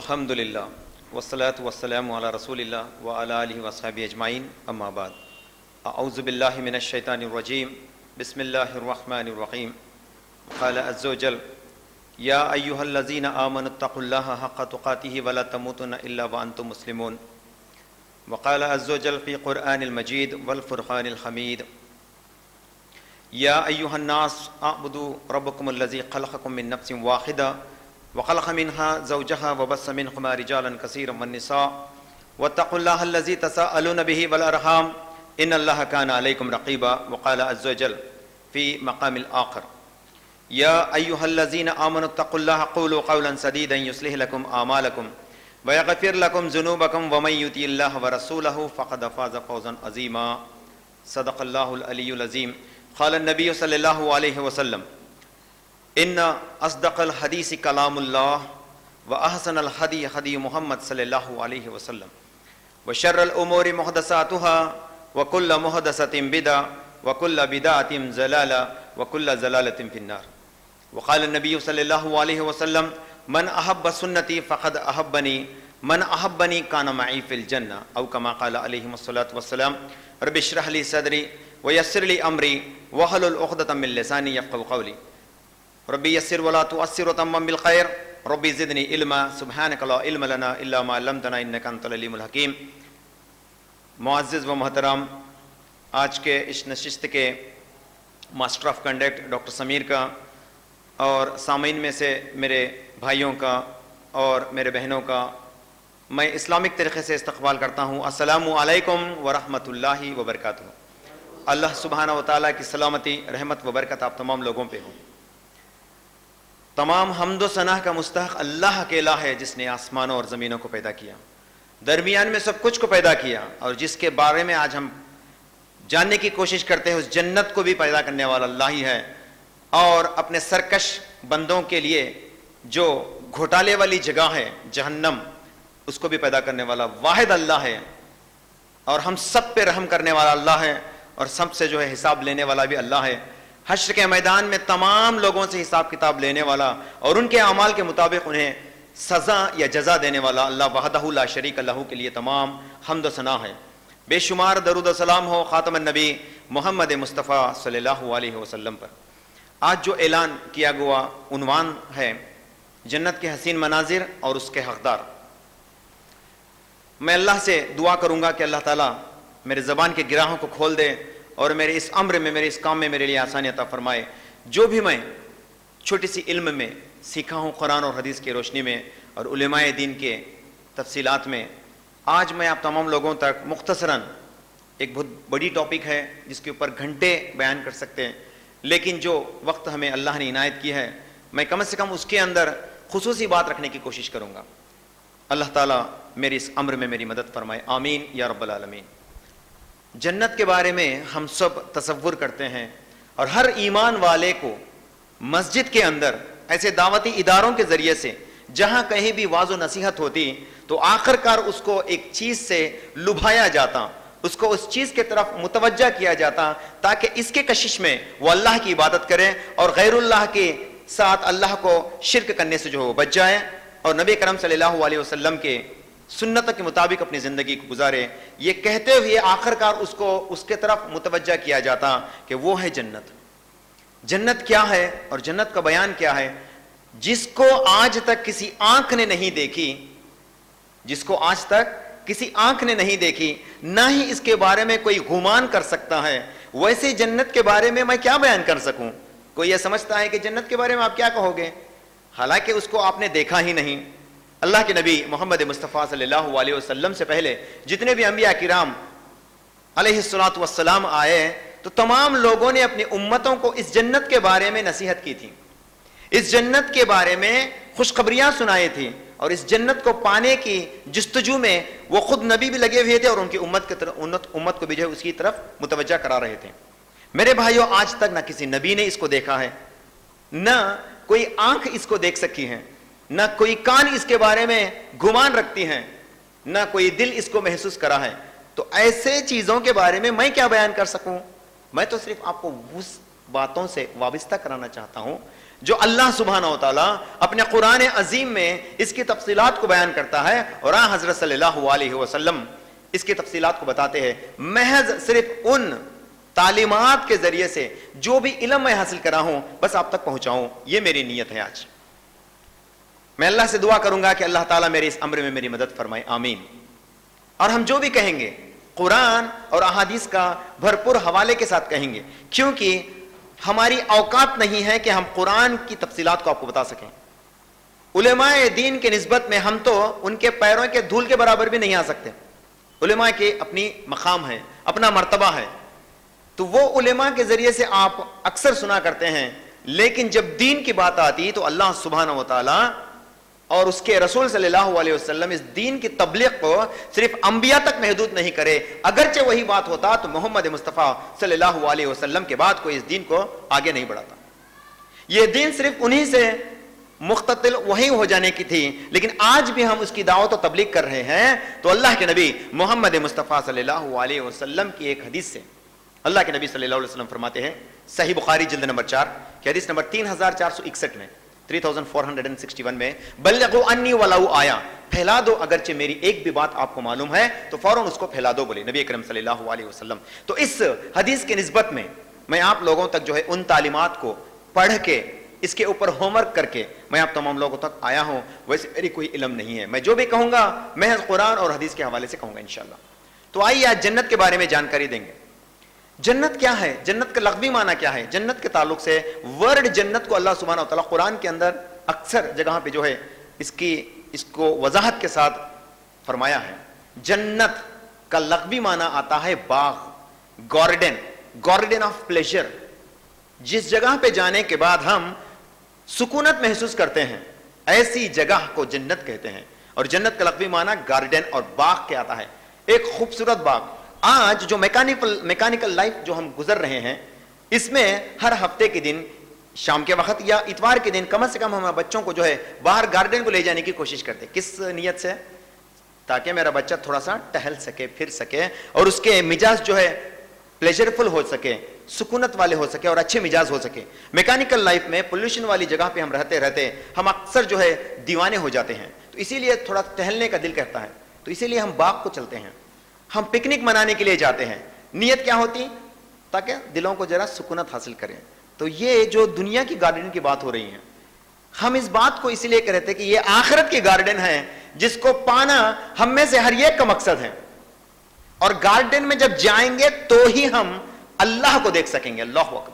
الحمدللہ والصلاة والسلام علی رسول اللہ وعلی آلہ وصحبہ اجمعین اما بعد اعوذ باللہ من الشیطان الرجیم بسم اللہ الرحمن الرحیم قال عز وجل یا ایہا الذین آمنوا اتقوا اللہ حق تقاتہ ولا تموتن الا وانتم مسلمون وقال عز وجل فی قرآن المجید والفرقان الحمید یا ایہا الناس اعبدوا ربکم الذی خلقکم من نفس واحدہ وخلق منها زوجها وبث منهما رجالا كثيرا والنساء واتقوا الله الذي تساءلون به والارحام ان الله كان عليكم رقيبا وقال عز وجل في مقام الآخر يا ايها الذين امنوا اتقوا الله قولوا قولا سديدا يصلح لكم اعمالكم ويغفر لكم ذنوبكم ومن يطع الله ورسوله فقد فاز فوزا عظيما صدق الله العلي العظيم قال النبي صلى الله عليه وسلم ان اصدق الحدیث کلام اللہ واحسن الحدی حدی محمد صلی اللہ علیہ وسلم وشر الامور محدثاتها وكل محدثة بدعة وكل بدعة ضلالة وكل ضلالة في النار وقال النبي صلى الله عليه وسلم من احب سنتي فقد احبني من احبني كان معي في الجنة او كما قال عليه الصلاة والسلام رب اشرح لي صدري ويسر لي امري واحلل عقدة من لساني يفقهوا قولي ربی یسر ولا تعسر وتمم بالخیر ربی زدنی علما سبحانک لا علم لنا الا ما علمتنا انک انت العلیم الحکیم۔ معزز و محترم، آج کے اس نشست کے master of conduct doctor Sameer کا اور سامعین میں سے میرے بھائیوں کا اور میرے بہنوں کا میں اسلامک طریقے سے استقبال کرتا ہوں۔ السلام علیکم ورحمۃ اللہ وبرکاتہ۔ اللہ سبحانہ و تعالیٰ کی سلامتی، رحمت و برکت آپ تمام لوگوں پہ ہوں۔ تمام حمد و ثنا کا مستحق اللہ اکیلا ہے جس نے آسمانوں اور زمینوں کو پیدا کیا، درمیان میں سب کچھ کو پیدا کیا، اور جس کے بارے میں آج ہم جاننے کی کوشش کرتے ہیں اس جنت کو بھی پیدا کرنے والا اللہ ہی ہے، اور اپنے سرکش بندوں کے لیے جو گھوٹالے والی جگہ ہے جہنم، اس کو بھی پیدا کرنے والا واحد اللہ ہے، اور ہم سب پہ رحم کرنے والا اللہ ہے، اور سب سے جو ہے حساب لینے والا بھی اللہ ہے۔ حشر کے میدان میں تمام لوگوں سے حساب کتاب لینے والا اور ان کے اعمال کے مطابق انہیں سزا یا جزا دینے والا اللہ وحدہ لا شریک لہ کے لیے تمام حمد و ثنا ہے۔ بے شمار درود و سلام ہو خاتم النبی محمد مصطفیٰ صلی اللہ علیہ وسلم پر۔ آج جو اعلان کیا گیا عنوان ہے جنت کے حسین مناظر اور اس کے حقدار۔ میں اللہ سے دعا کروں گا کہ اللہ تعالیٰ میرے زبان کے گراہوں کو کھول دے اور میرے اس امر میں، میرے اس کام میں میرے لیے آسانی عطا فرمائے۔ جو بھی میں چھوٹی سی علم میں سیکھا ہوں قرآن اور حدیث کی روشنی میں اور علماء دین کے تفصیلات میں، آج میں آپ تمام لوگوں تک مختصراً، ایک بہت بڑی ٹاپک ہے جس کے اوپر گھنٹے بیان کر سکتے ہیں، لیکن جو وقت ہمیں اللہ نے عنایت کی ہے میں کم سے کم اس کے اندر خصوصی بات رکھنے کی کوشش کروں گا۔ اللہ تعالیٰ میری اس امر میں میری مدد فرمائے، آمین یا رب العالمین۔ جنت کے بارے میں ہم سب تصور کرتے ہیں، اور ہر ایمان والے کو مسجد کے اندر ایسے دعوتی اداروں کے ذریعے سے جہاں کہیں بھی واعظ و نصیحت ہوتی تو آخر کار اس کو ایک چیز سے لبھایا جاتا، اس کو اس چیز کے طرف متوجہ کیا جاتا تاکہ اس کے کشش میں وہ اللہ کی عبادت کرے اور غیر اللہ کے ساتھ اللہ کو شرک کرنے سے جو بچ جائے، اور نبی کرم صلی اللہ علیہ وسلم کے سنت کے مطابق اپنی زندگی کو گزارے۔ یہ کہتے ہوئے آخر کار اس کو اس کے طرف متوجہ کیا جاتا کہ وہ ہے جنت۔ جنت کیا ہے اور جنت کا بیان کیا ہے؟ جس کو آج تک کسی آنکھ نے نہیں دیکھی، جس کو آج تک کسی آنکھ نے نہیں دیکھی، نہ ہی اس کے بارے میں کوئی گمان کر سکتا ہے، ویسے جنت کے بارے میں کیا بیان کر سکوں؟ کوئی یہ سمجھتا ہے کہ جنت کے بارے میں آپ کیا کہو گے، حالانکہ اس کو آپ نے دیکھا ہی نہیں۔ اللہ کے نبی محمد مصطفیٰ صلی اللہ علیہ وسلم سے پہلے جتنے بھی انبیاء کرام علیہ الصلوۃ والسلام آئے تو تمام لوگوں نے اپنی امتوں کو اس جنت کے بارے میں نصیحت کی تھی، اس جنت کے بارے میں خوشخبریاں سنائی تھی، اور اس جنت کو پانے کی جستجو میں وہ خود نبی بھی لگے ہوئے تھے اور ان کی امت کو بھی جو ہے اس کی طرف متوجہ کرا رہے تھے۔ میرے بھائیوں، آج تک نہ کسی نبی نے اس کو دیکھا ہے، نہ کوئی آنکھ اس کو دیکھ سکی ہے، نہ کوئی کان اس کے بارے میں گمان رکھتی ہیں، نہ کوئی دل اس کو محسوس کرا ہے۔ تو ایسے چیزوں کے بارے میں کیا بیان کر سکوں؟ میں تو صرف آپ کو اس باتوں سے وابستہ کرانا چاہتا ہوں جو اللہ سبحانہ و تعالیٰ اپنے قرآن عظیم میں اس کی تفصیلات کو بیان کرتا ہے، اور حضرت صلی اللہ علیہ وسلم اس کی تفصیلات کو بتاتے ہیں، محض صرف ان تعلیمات کے ذریعے سے جو بھی علم میں حاصل کرا ہوں بس آپ تک پہنچاؤں، یہ میری نیت ہے آج۔ میں اللہ سے دعا کروں گا کہ اللہ تعالیٰ میرے اس امر میں میری مدد فرمائے، آمین۔ اور ہم جو بھی کہیں گے قرآن اور احادیث کا بھرپور حوالے کے ساتھ کہیں گے، کیونکہ ہماری اوقات نہیں ہے کہ ہم قرآن کی تفصیلات کو آپ کو بتا سکیں۔ علماء دین کے نسبت میں ہم تو ان کے پیروں کے دھول کے برابر بھی نہیں آ سکتے۔ علماء کے اپنی مقام ہے، اپنا مرتبہ ہے، تو وہ علماء کے ذریعے سے آپ اکثر سنا کرتے ہیں، لیکن جب دین کی بات آتی تو اللہ سبحانہ و تعالیٰ اور اس کے رسول صلی اللہ علیہ وسلم اس دین کی تبلیغ کو صرف انبیاء تک محدود نہیں کرے، اگرچہ وہی بات ہوتا تو محمد مصطفیٰ صلی اللہ علیہ وسلم کے بعد کوئی اس دین کو آگے نہیں بڑھاتا۔ یہ دین صرف انہی سے مختلف وہی ہو جانے کی تھی، لیکن آج بھی ہم اس کی دعوت و تبلیغ کر رہے ہیں تو اللہ کے نبی محمد مصطفیٰ صلی اللہ علیہ وسلم کی ایک حدیث سے اللہ کے نبی صلی اللہ علیہ وسلم فرماتے ہیں، صحیح بخاری جلد نمبر 4 کی حدیث نمبر 3461 میں، 3461 میں، بلغوا انی ولو آیا، پھیلا دو اگرچہ میری ایک بھی بات آپ کو معلوم ہے تو فوراً اس کو پھیلا دو، بولے نبی اکرم صلی اللہ علیہ وسلم۔ تو اس حدیث کے نسبت میں آپ لوگوں تک جو ہے ان تعلیمات کو پڑھ کے اس کے اوپر ہوم ورک کر کے میں آپ تمام لوگوں تک آیا ہوں، ویسے میری کوئی علم نہیں ہے، میں جو بھی کہوں گا محض قرآن اور حدیث کے حوالے سے کہوں گا انشاءاللہ۔ تو آئیے آج جنت کے بارے میں جانکاری دیں گے۔ جنت کیا ہے؟ جنت کا لغوی معنی کیا ہے؟ جنت کے تعلق سے ورڈ جنت کو اللہ سبحانہ وتعالیٰ قرآن کے اندر اکثر جگہ پہ جو ہے اس کو وضاحت کے ساتھ فرمایا ہے۔ جنت کا لغوی معنی آتا ہے باغ، گارڈن آف پلیجر، جس جگہ پہ جانے کے بعد ہم سکونت محسوس کرتے ہیں، ایسی جگہ کو جنت کہتے ہیں۔ اور جنت کا لغوی معنی گارڈن اور باغ کے آتا ہے، ایک خوبصورت باغ۔ آج جو میکانیکل لائف جو ہم گزر رہے ہیں، اس میں ہر ہفتے کے دن شام کے وقت یا اتوار کے دن کم سے کم ہم بچوں کو جو ہے باہر گارڈن کو لے جانے کی کوشش کرتے ہیں۔ کس نیت سے؟ تاکہ میرا بچہ تھوڑا سا ٹہل سکے، پھر سکے، اور اس کے مزاج جو ہے پلیجرفل ہو سکے، سکونت والے ہو سکے اور اچھے مزاج ہو سکے۔ میکانیکل لائف میں پولوشن والی جگہ پہ ہم رہتے ہم اکثر جو ہے دیوانے ہو جاتے ہیں، تو اسی لیے تھوڑا ٹہلنے کا دل کرتا ہے، تو اسی لیے ہم باغ کو چلتے ہیں، ہم پکنک منانے کے لیے جاتے ہیں۔ نیت کیا ہوتی؟ تاکہ دلوں کو ذرا سکونت حاصل کریں۔ تو یہ جو دنیا کی گارڈن کی بات ہو رہی ہے، ہم اس بات کو اسی لیے کہتے کہ یہ آخرت کی گارڈن ہے جس کو پانا ہم میں سے ہر ایک کا مقصد ہے، اور گارڈن میں جب جائیں گے تو ہی ہم اللہ کو دیکھ سکیں گے۔ اللہ اکبر،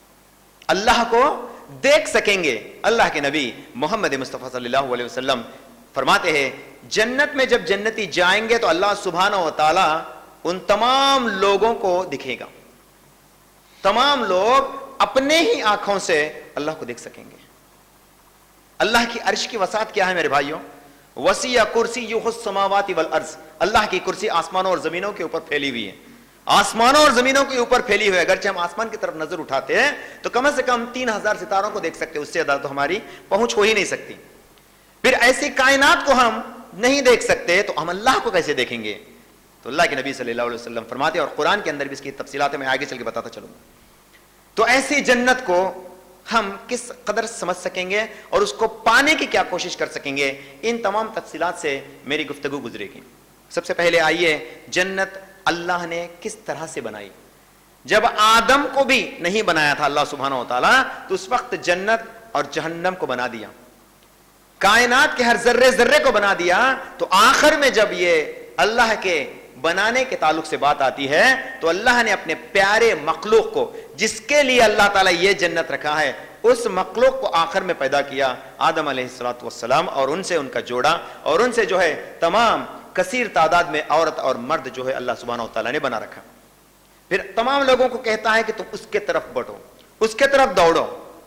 اللہ کو دیکھ سکیں گے۔ اللہ کے نبی محمد مصطفیٰ صلی اللہ علیہ وسلم فرماتے ہیں، جنت میں جب جنتی جائیں گے تو اللہ سبحانہ و تعالی ان تمام لوگوں کو دکھے گا، تمام لوگ اپنے ہی آنکھوں سے اللہ کو دیکھ سکیں گے۔ اللہ کی عرش کی وسعت کیا ہے میرے بھائیوں؟ وسیع کرسیہ السماوات والارض، اللہ کی کرسی آسمانوں اور زمینوں کے اوپر پھیلی ہوئی ہے، آسمانوں اور زمینوں کے اوپر پھیلی ہوئی ہے۔ اگرچہ ہم آسمان کی طرف نظر اٹھاتے ہیں تو کم سے کم 3000 ستاروں کو دیکھ سکتے، اس سے زیادہ تو ہماری پہنچ ہو ہی نہیں سکتی۔ پھر ایسی کائنات کو ہم نہیں دیکھ سکتے تو ہم اللہ کو کیسے دیکھیں گے؟ تو اللہ کے نبی صلی اللہ علیہ وسلم فرماتے ہیں، اور قرآن کے اندر بھی اس کی تفصیلات میں آگے چل کے بتاتا چلوں گا۔ تو ایسی جنت کو ہم کس قدر سمجھ سکیں گے اور اس کو پانے کی کیا کوشش کر سکیں گے، ان تمام تفصیلات سے میری گفتگو گزرے گی۔ سب سے پہلے آئیے جنت اللہ نے کس طرح سے بنائی۔ جب آدم کو بھی نہیں بنایا تھا اللہ سبحانہ و تعالیٰ تو اس وقت جنت اور جہنم کو بنا دیا، کائنات کے ہر ذرے ذرے کو بنا دیا۔ تو آخر میں جب یہ اللہ کے بنانے کے تعلق سے بات آتی ہے تو اللہ نے اپنے پیارے مخلوق کو، جس کے لیے اللہ تعالیٰ یہ جنت رکھا ہے، اس مخلوق کو آخر میں پیدا کیا، آدم علیہ السلام، اور ان سے ان کا جوڑا، اور ان سے جو ہے تمام کثیر تعداد میں عورت اور مرد جو ہے اللہ سبحانہ و تعالیٰ نے بنا رکھا۔ پھر تمام لوگوں کو کہتا ہے کہ تم اس کے طرف بڑھو، اس کے طرف دوڑو۔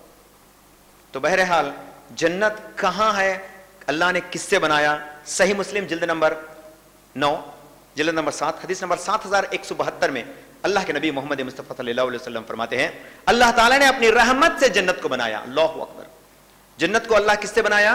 تو بہرحال جنت کہاں ہے، اللہ نے کس سے بنایا؟ صحیح مسلم جلد نمبر 9 جلد نمبر 7 حدیث نمبر 7172 میں اللہ کے نبی محمد مصطفیٰ صلی اللہ علیہ وسلم فرماتے ہیں، اللہ تعالیٰ نے اپنی رحمت سے جنت کو بنایا۔ اللہ اکبر، جنت کو اللہ کس سے بنایا؟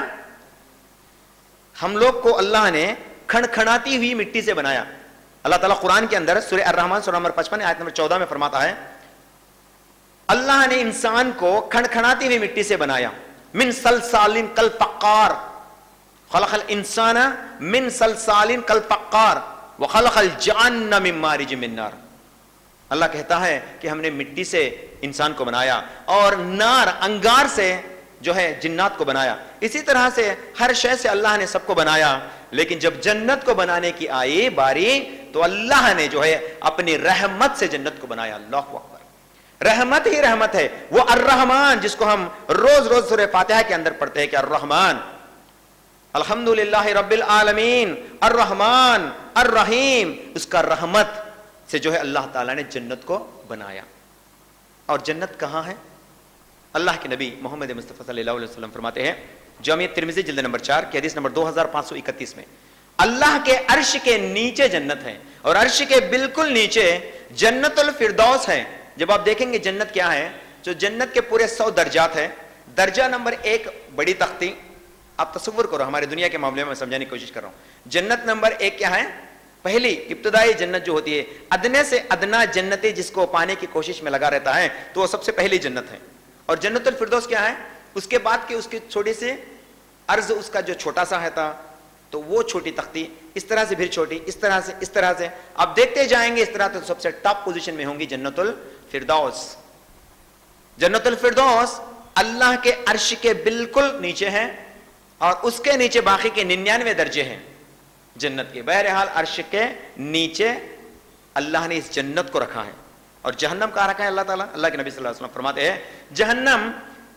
ہم لوگ کو اللہ نے کھنکھناتی ہوئی مٹی سے بنایا۔ اللہ تعالیٰ قرآن کے اندر سورہ الرحمن سورہ نمبر 55 آیت نمبر 14 میں فرماتا ہے، अल्लाह ने इंसान को खनखनाती हुई मिट्टी से बनाया, मिन सलसालिन कल फक्कार, खलक़ल इंसाना मिन सलसालिन कल फक्कार व खलक़ल जन्न मिन मारिज मिन नार। अल्लाह कहता है कि हमने मिट्टी से इंसान को बनाया और नार अंगार से जो है जिन्नात को बनाया। इसी तरह से हर शय से अल्लाह ने सबको बनाया, लेकिन जब जन्नत को बनाने की आई बारी तो अल्लाह ने जो है अपनी रहमत से जन्नत को बनाया। अल्लाहु अकबर, रहमत ही रहमत है। वो अर्रहमान जिसको हम रोज रोज सूरह फातिहा के अंदर पढ़ते हैं कि अर्रहमान अल्हम्दुलिल्लाहि रब्बिल आलमीन अर्रहमान अर्रहीम, उसका रहमत से जो है अल्लाह ताला ने जन्नत को बनाया। और जन्नत कहां है? अल्लाह के नबी मोहम्मद मुस्तफ़ा सल्लल्लाहु अलैहि वसल्लम फरमाते हैं, जामिया तिर्मिज़ी जिल्द नंबर 4 की हदीस नंबर 2531 में, अल्लाह के अर्श के नीचे जन्नत है और अर्श के बिल्कुल नीचे जन्नतुल फिरदौस है। जब आप देखेंगे जन्नत क्या है, जो जन्नत के पूरे 100 दर्जात है, दर्जा नंबर 1 बड़ी तख्ती, आप तसव्वुर करो, हमारे दुनिया के मामले में समझाने की कोशिश कर रहा हूं। जन्नत नंबर 1 क्या है? पहली इब्तदाई जन्नत जो होती है, अदने से अदना जन्नती जिसको पाने की कोशिश में लगा रहता है, तो वो सबसे पहली जन्नत है। और जन्नतुल फिरदौस क्या है? उसके बाद के उसकी छोटी सी अर्ज, उसका जो छोटा सा है था, तो वो छोटी तख्ती इस तरह से फिर छोटी, इस तरह से, इस तरह से आप देखते जाएंगे, इस तरह तो सबसे टॉप पोजीशन में होंगी जन्नतुल फिरदौस। जन्नतुल फिरदौस अल्लाह के अर्श के बिल्कुल नीचे है और उसके नीचे बाकी के 99 दर्जे हैं जन्नत के। बहरहाल अर्श के नीचे अल्लाह ने इस जन्नत को रखा है। और जहन्नम कहाँ रखा है अल्लाह ताला? अल्लाह के नबी सल्लल्लाहु अलैहि वसल्लम फरमाते हैं, जहन्नम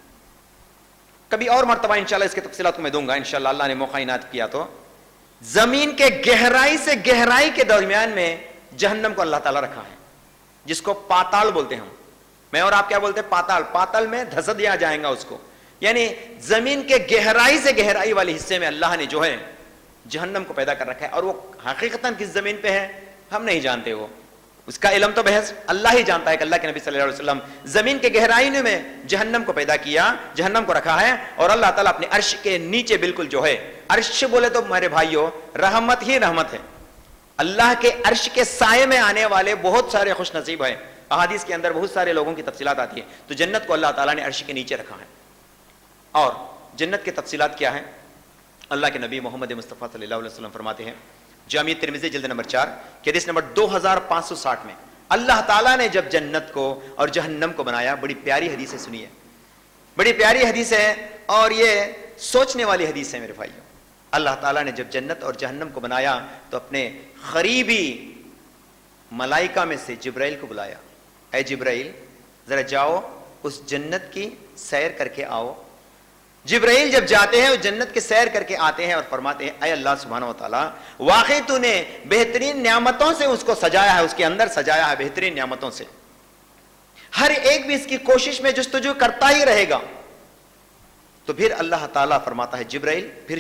कभी और मर्तबा इंशाल्लाह इसके तफसीलात को मैं दूंगा, इंशाल्लाह अल्लाह ने मौका इनायत किया तो। जमीन के गहराई से गहराई के दरमियान में जहन्नम को अल्लाह ताला रखा है, जिसको पाताल बोलते हैं हम। मैं और आप क्या बोलते हैं? पाताल। पाताल में धस दिया जाएगा उसको, यानी जमीन के गहराई से गहराई वाले हिस्से में अल्लाह ने जो है जहन्नम को पैदा कर रखा है। और वो हकीकतन किस जमीन पे है हम नहीं जानते, वो उसका इल्म तो बहस अल्लाह ही जानता है कि अल्लाह के नबी सल्लल्लाहु अलैहि वसल्लम जमीन के गहराई में जहन्नम को पैदा किया, जहन्नम को रखा है। और अल्लाह ताला अपने अर्श के नीचे बिल्कुल जो है, अर्श बोले तो मेरे भाइयों रहमत ही रहमत है। अल्लाह के अर्श के साये में आने वाले बहुत सारे खुश नसीब है। अहादीस के अंदर बहुत सारे लोगों की तफसीलात आती है। तो जन्नत को अल्लाह ताला ने अर्श के नीचे रखा है। और जन्नत की तफसीलात क्या है? अल्लाह के नबी मोहम्मद मुस्तफ़ा सल्लल्लाहु अलैहि वसल्लम फरमाते हैं, जामिया तिर्मिज़ी जिल्द नंबर 4 की हदीस नंबर 2560 में, अल्लाह ताला ने जब जन्नत को और जहन्नम को बनाया, बड़ी प्यारी हदीस है, सुनिए, बड़ी प्यारी हदीस है और ये सोचने वाली हदीस है मेरे भाइयों। अल्लाह ताला ने जब जन्नत और जहन्नम को बनाया तो अपने करीबी मलाइका में से जिब्राइल को बुलाया, ऐ जिब्राइल जरा जाओ उस जन्नत की सैर करके आओ। जिब्राइल जब जाते हैं, वो जन्नत के सैर करके आते हैं और फरमाते हैं, ऐ अल्लाह सुब्हानहू व तआला, वाकई तूने बेहतरीन नियामतों से उसको सजाया है, उसके अंदर सजाया है बेहतरीन नियामतों से। हर एक भी इसकी कोशिश में जस्तजू करता ही रहेगा। तो फिर अल्लाह ताला फरमाता है, जिब्राइल फिर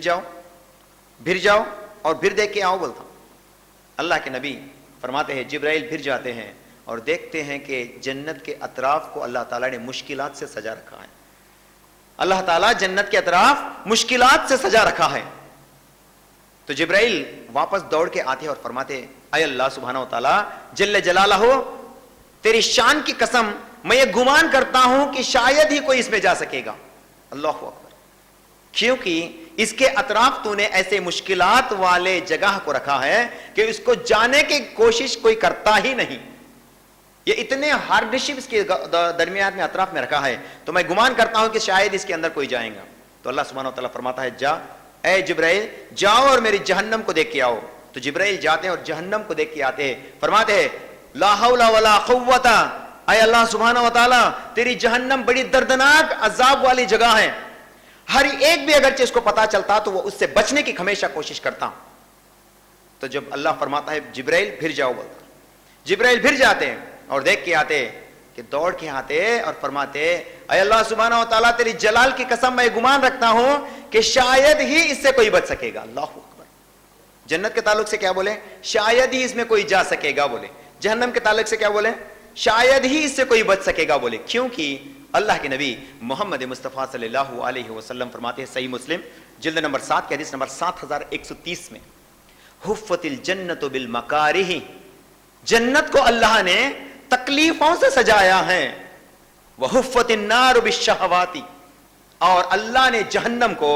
जाओ और फिर देख के आओ बोलता। अल्लाह के नबी फरमाते हैं, जिब्राइल फिर जाते हैं और देखते हैं कि जन्नत के अतराफ को अल्लाह ताला ने मुश्किलात से सजा रखा है। अल्लाह ताला जन्नत के अतराफ मुश्किलात से सजा रखा है। तो जिब्राइल वापस दौड़ के आते हैं और फरमाते हैं, ऐ अल्लाह सुब्हानहू व तआला जल्ले जलालहू, तेरी शान की कसम मैं ये गुमान करता हूं कि शायद ही कोई इसमें जा सकेगा। अल्लाहु अकबर, क्योंकि इसके अतराफ तूने ऐसे मुश्किलात वाले जगह को रखा है कि इसको जाने की कोशिश कोई करता ही नहीं। ये इतने हार्डशिप इसके दरमियान में अतराफ में रखा है, तो मैं गुमान करता हूं कि शायद इसके अंदर कोई जाएगा। तो अल्लाह सुब्हानहू व तआला फरमाता है, जा ऐ जिब्राइल जाओ और मेरी जहन्नम को देख के आओ। तो जिब्राइल जाते हैं और जहन्नम को देख के आते हैं, फरमाते हैं, ला हौला वला कुव्वता, ऐ अल्लाह सुब्हानहू व तआला तेरी जहन्नम बड़ी दर्दनाक अजाब वाली जगह है। हर एक भी अगर इसको पता चलता तो वो उससे बचने की हमेशा कोशिश करता। तो जब अल्लाह फरमाता है जिब्राइल फिर जाओ बोलता, जिब्राइल फिर जाते हैं और देख के आते कि दौड़ के आते और फरमाते, ऐ अल्लाह सुब्हानहू व तआला तेरी जलाल की कसम मैं गुमान रखता हूं कि शायद ही इससे कोई बच सकेगा। अल्लाहु अकबर, जन्नत के ताल्लुक से क्या बोले? शायद ही इसमें कोई जा सकेगा बोले। जहन्नम के ताल्लुक से क्या बोले? शायद ही इससे कोई बच सकेगा बोले। क्योंकि अल्लाह के नबी मोहम्मद मुस्तफ़ा सल्लल्लाहु अलैहि वसल्लम फरमाते हैं, सही मुस्लिम जिल्द नंबर 7 के हदीस नंबर 7130 में, हुफ़्फ़तिल जन्नतु बिल मकारिह, जन्नत को अल्लाह ने तकलीफों से सजाया है। वहुफ़्फ़तिन नारु बिश्शहवाति, और अल्लाह ने जहन्नम को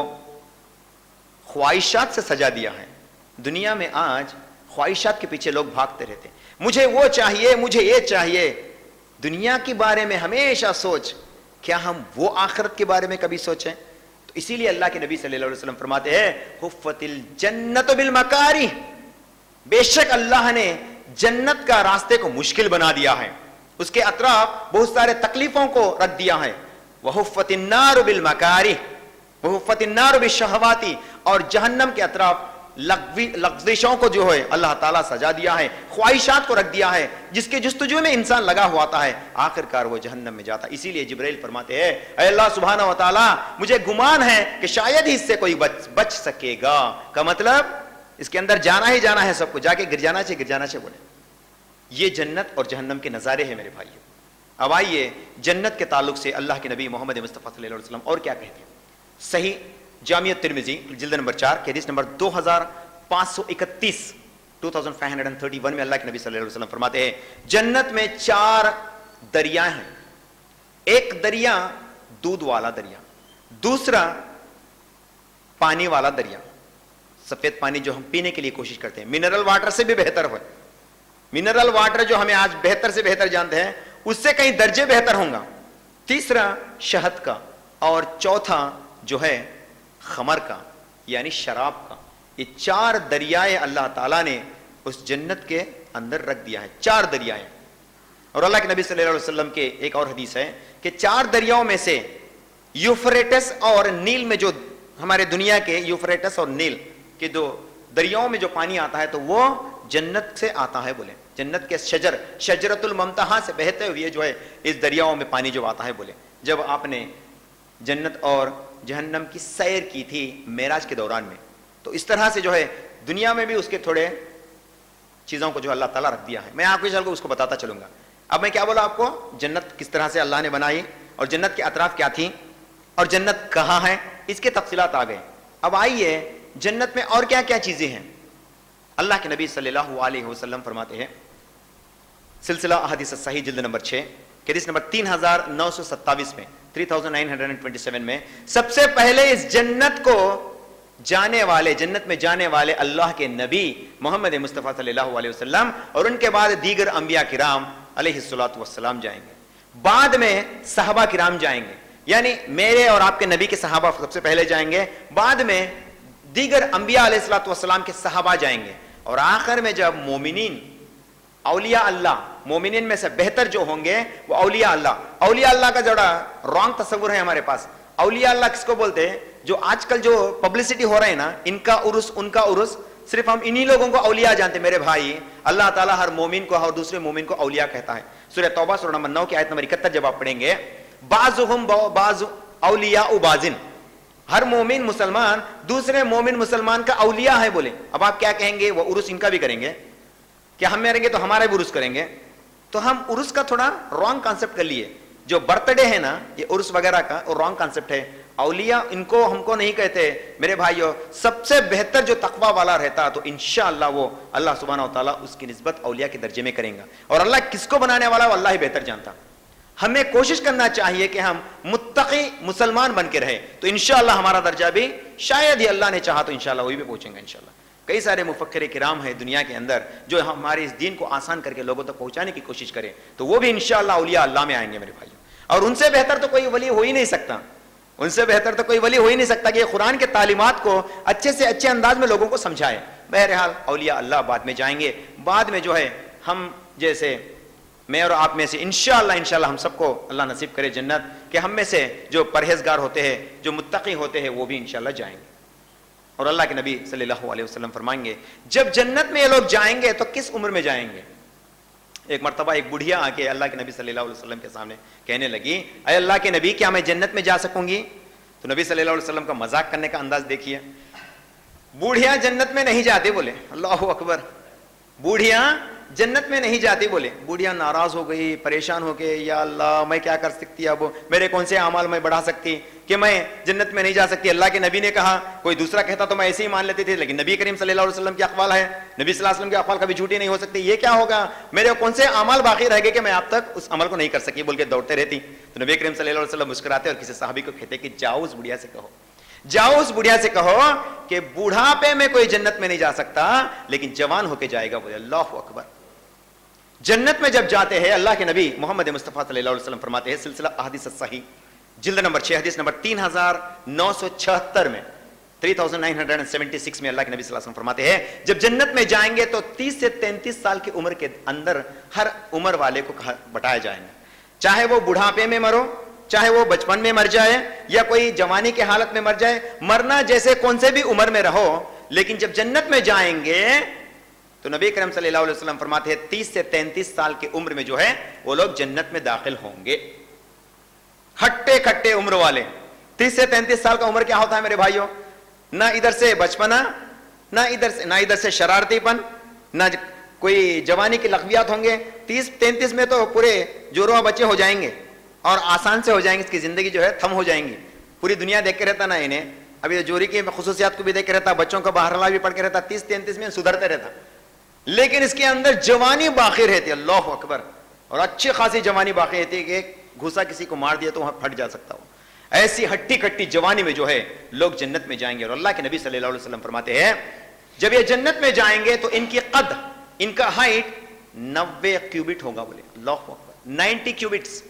ख्वाहिशात से सजा दिया है। दुनिया में आज ख्वाहिशात के पीछे लोग भागते रहते हैं, मुझे वो चाहिए, मुझे ये चाहिए। दुनिया के बारे में हमेशा सोच, क्या हम वो आखिरत के बारे में कभी सोचें? तो इसीलिए अल्लाह के नबी सल्लल्लाहु अलैहि वसल्लम फरमाते हैं हुफ़्फ़तिल जन्नतु बिल मकारी, बेशक अल्लाह ने जन्नत का रास्ते को मुश्किल बना दिया है, उसके अतराफ बहुत सारे तकलीफों को रख दिया है। वहुफ़्फ़तिन नारु बिल मकारी वहुफ़्फ़तिन नारु बिश्शहवाति, और जहन्नम के अतराफ लग़्ज़िशों को जो है अल्लाह ताला सजा दिया है, ख्वाहिशात को रख दिया है, जिसके जुस्तजू में इंसान लगा हुआ आता है, आखिरकार वो जहन्नम में जाता है। इसीलिए जिब्राइल फरमाते हैं, ऐ अल्लाह सुब्हानहू व तआला, मुझे गुमान है कि शायद ही इससे कोई बच सकेगा। का मतलब इसके अंदर जाना ही जाना है, सबको जाके गिर जाना चाहिए बोले। ये जन्नत और जहन्नम के नज़ारे हैं मेरे भाइयों। अब आइए जन्नत के ताल्लुक से अल्लाह के नबी मोहम्मद मुस्तफ़ा सल्लल्लाहु अलैहि वसल्लम और क्या कहते हैं। सही जामिया तिर्मिज़ी जिल्द नंबर 4 हदीस नंबर 2531 2531 में अल्लाह के नबी सल्लल्लाहु अलैहि वसल्लम फरमाते हैं, जन्नत में 4 दरिया हैं। एक दरिया दूध वाला दरिया, दूसरा पानी वाला दरिया, सफेद पानी जो हम पीने के लिए कोशिश करते हैं, मिनरल वाटर से भी बेहतर हो, मिनरल वाटर जो हमें आज बेहतर से बेहतर जानते हैं उससे कहीं दर्जे बेहतर होगा। तीसरा शहद का, और चौथा जो है खमर का यानी शराब का। ये 4 दरियाएं अल्लाह ताला ने उस जन्नत के अंदर रख दिया है, 4 दरियाएं। और अल्लाह के नबी सल्लल्लाहु अलैहि वसल्लम के एक और हदीस है कि 4 दरियाओं में से यूफ्रेटस और नील में, जो हमारे दुनिया के यूफ्रेटस और नील के 2 दरियाओं में जो पानी आता है तो वो जन्नत से आता है बोले। जन्नत के शजरतुल मुमतहा से बहते हुए जो है इस दरियाओं में पानी जो आता है बोले। जब आपने जन्नत और जहन्नम की सैर की थी मेराज के दौरान में, तो इस तरह से जो है दुनिया में भी उसके थोड़े चीज़ों को जो अल्लाह ताला रख दिया है, मैं आपको चल को उसको बताता चलूंगा। अब मैं क्या बोला आपको, जन्नत किस तरह से अल्लाह ने बनाई और जन्नत के अतराफ क्या थी और जन्नत कहाँ है, इसके तफसीलात आ गए। अब आइए जन्नत में और क्या क्या चीज़ें हैं। अल्लाह के नबी सल्लल्लाहु अलैहि वसल्लम फरमाते हैं, सिलसिला अहादीस सही जिल्द नंबर 6 हदीस नंबर 3927 में 3927 में, सबसे पहले इस जन्नत को जाने वाले, जन्नत में जाने वाले अल्लाह के नबी मोहम्मद मुस्तफ़ा सल्लल्लाहु अलैहि वसल्लम और उनके बाद दीगर अंबिया किराम अलैहिस्सलातु वस्सलाम जाएंगे, बाद में सहाबा किराम जाएंगे, यानी मेरे और आपके नबी के सहाबा सबसे पहले जाएंगे, बाद में दीगर अंबिया अलैहिस्सलातु वस्सलाम के सहाबा जाएंगे, और आखिर में जब मोमिनीन औलिया अल्लाह, मोमिनीन में से बेहतर जो होंगे वो औलिया अल्लाह। औलिया अल्लाह का जरा रॉन्ग तस्वुर है हमारे पास। औलिया अल्लाह किसको बोलते हैं? जो आजकल जो पब्लिसिटी हो रहा है ना, इनका उर्स उनका उर्स, सिर्फ हम इन्हीं लोगों को औलिया जानते हैं। मेरे भाई, अल्लाह ताला हर मोमिन को और दूसरे मोमिन को औलिया कहता है। सूरह तौबा सूरह नंबर 9 की आयत नंबर 71 जब आप पढ़ेंगे, बाज़ुहुम बाज़ औलिया बाज़िन, हर मोमिन मुसलमान दूसरे मोमिन मुसलमान का औलिया है बोले। अब आप क्या कहेंगे, वो उर्स इनका भी करेंगे क्या? हम मरेंगे तो हमारा भी उर्स करेंगे? तो हम उर्स का थोड़ा रॉन्ग कॉन्सेप्ट कर लिए। जो बर्थडे है ना, ये उर्स वगैरह का, वो रॉन्ग कॉन्सेप्ट है। औलिया इनको हमको नहीं कहते मेरे भाइयों। सबसे बेहतर जो तकवा वाला रहता तो इंशाअल्लाह वो अल्लाह सुब्हानहू व तआला उसकी निस्बत औलिया के दर्जे में करेंगे। और अल्लाह किसको बनाने वाला है वो अल्लाह ही बेहतर जानता। हमें कोशिश करना चाहिए कि हम मुत्तकी मुसलमान बन के रहे, तो इंशाअल्लाह हमारा दर्जा भी शायद ही अल्लाह ने चाहा तो इंशाअल्लाह वही भी पहुंचेंगे इंशाअल्लाह। कई सारे मुफक्किर किराम है दुनिया के अंदर जो हमारे इस दीन को आसान करके लोगों तक पहुंचाने की कोशिश करें, तो वो भी इंशाअल्लाह औलिया अल्लाह में आएंगे मेरे भाइयों। और उनसे बेहतर तो कोई वली हो ही नहीं सकता, उनसे बेहतर तो कोई वली हो ही नहीं सकता कि कुरान के तालीमात को अच्छे से अच्छे अंदाज में लोगों को समझाए। बहरहाल औलिया अल्लाह बाद में जाएंगे, बाद में जो है हम जैसे मैं और आप में से इंशाअल्लाह हम सबको अल्लाह नसीब करे जन्नत, कि हम में से जो परहेजगार होते हैं, जो मुत्तकी होते हैं, वो भी इंशाअल्लाह जाएंगे। और अल्लाह के नबी सल्लल्लाहु अलैहि वसल्लम फरमाएंगे, जब जन्नत में ये लोग जाएंगे तो किस उम्र में जाएंगे? एक मरतबा एक बुढ़िया आके अल्लाह के नबी सल्लल्लाहु अलैहि वसल्लम के सामने कहने लगी, अरे अल्लाह के नबी, क्या मैं जन्नत में जा सकूंगी? तो नबी सल्लल्लाहु अलैहि वसल्लम का मजाक करने का अंदाज देखिए। बूढ़िया जन्नत में नहीं जाते बोले। अल्लाहु अकबर, बूढ़िया जन्नत में नहीं जाती, बोले बुढ़िया नाराज हो गई, परेशान हो गई, या अल्लाह मैं क्या कर सकती, अब मेरे कौन से अमाल मैं बढ़ा सकती कि मैं जन्नत में नहीं जा सकती। अल्लाह के नबी ने कहा, कोई दूसरा कहता तो मैं ऐसे ही मान लेती थी, लेकिन नबी करीम सल्लल्लाहु अलैहि वसल्लम की अक़वाल है, नबी सल्लल्लाहु अलैहि वसल्लम की अक़वाल कभी झूठी नहीं हो सकती, ये क्या होगा, मेरे कौन से अमाल बाकी रह गए कि मैं अब तक उस अमल को नहीं कर सकी, बोल के दौड़ते रहती। तो नबी करीम सल्लल्लाहु अलैहि वसल्लम मुस्कुराते और किसी सहाबी को कहते कि जाओ उस बुढ़िया से कहो, जाओ उस बुढ़िया से कहो कि बुढ़ापे में कोई जन्नत में नहीं जा सकता, लेकिन जवान होके जाएगा। बोले अल्लाहु अकबर। जन्नत में जब जाते हैं, अल्लाह के नबी मोहम्मद मुस्तफ़ा सल्लल्लाहु अलैहि वसल्लम फरमाते हैं, सिलसिला अहदीस सही जिल्द नंबर 6 हदीस नंबर 3976 में 3976 में अल्लाह के नबी सल्लल्लाहु अलैहि वसल्लम फरमाते हैं, जब जन्नत में जाएंगे तो 30 से 33 साल की उम्र के अंदर हर उम्र वाले को बटाया जाएंगे, चाहे वो बुढ़ापे में मरो, चाहे वो बचपन में मर जाए या कोई जवानी के हालत में मर जाए, मरना जैसे कौन से भी उम्र में रहो, लेकिन जब जन्नत में जाएंगे तो नबी करीम सल्लल्लाहु अलैहि वसल्लम फरमाते हैं 30 से 33 साल की उम्र में जो है वो लोग जन्नत में दाखिल होंगे। हट्टे खट्टे उम्र वाले, 30 से 33 साल का उम्र क्या होता है मेरे भाइयों, ना इधर से बचपना, ना इधर से शरारतीपन, ना कोई जवानी की लख्वियात होंगे। 30-33 में तो पूरे जोरों बच्चे हो जाएंगे और आसान से हो जाएंगे, इसकी जिंदगी जो है थम हो जाएंगी। पूरी दुनिया देख के रहता ना इन्हें, अभी जोरी की खुसूसियात को भी देख के रहता, बच्चों का बहरला भी पढ़ के रहता, 30-33 में सुधरते रहता, लेकिन इसके अंदर जवानी बाकी रहती है। अल्लाह अकबर। और अच्छी खासी जवानी बाकी रहती है कि घूसा किसी को मार दिया तो वहां फट जा सकता हो। ऐसी हट्टी कट्टी जवानी में जो है लोग जन्नत में जाएंगे। और अल्लाह के नबी सल्लल्लाहु अलैहि वसल्लम फरमाते हैं, जब ये जन्नत में जाएंगे तो इनकी कद, इनका हाइट 90 क्यूबिट होगा। बोले अल्लाह अकबर। 90 क्यूबिट्स,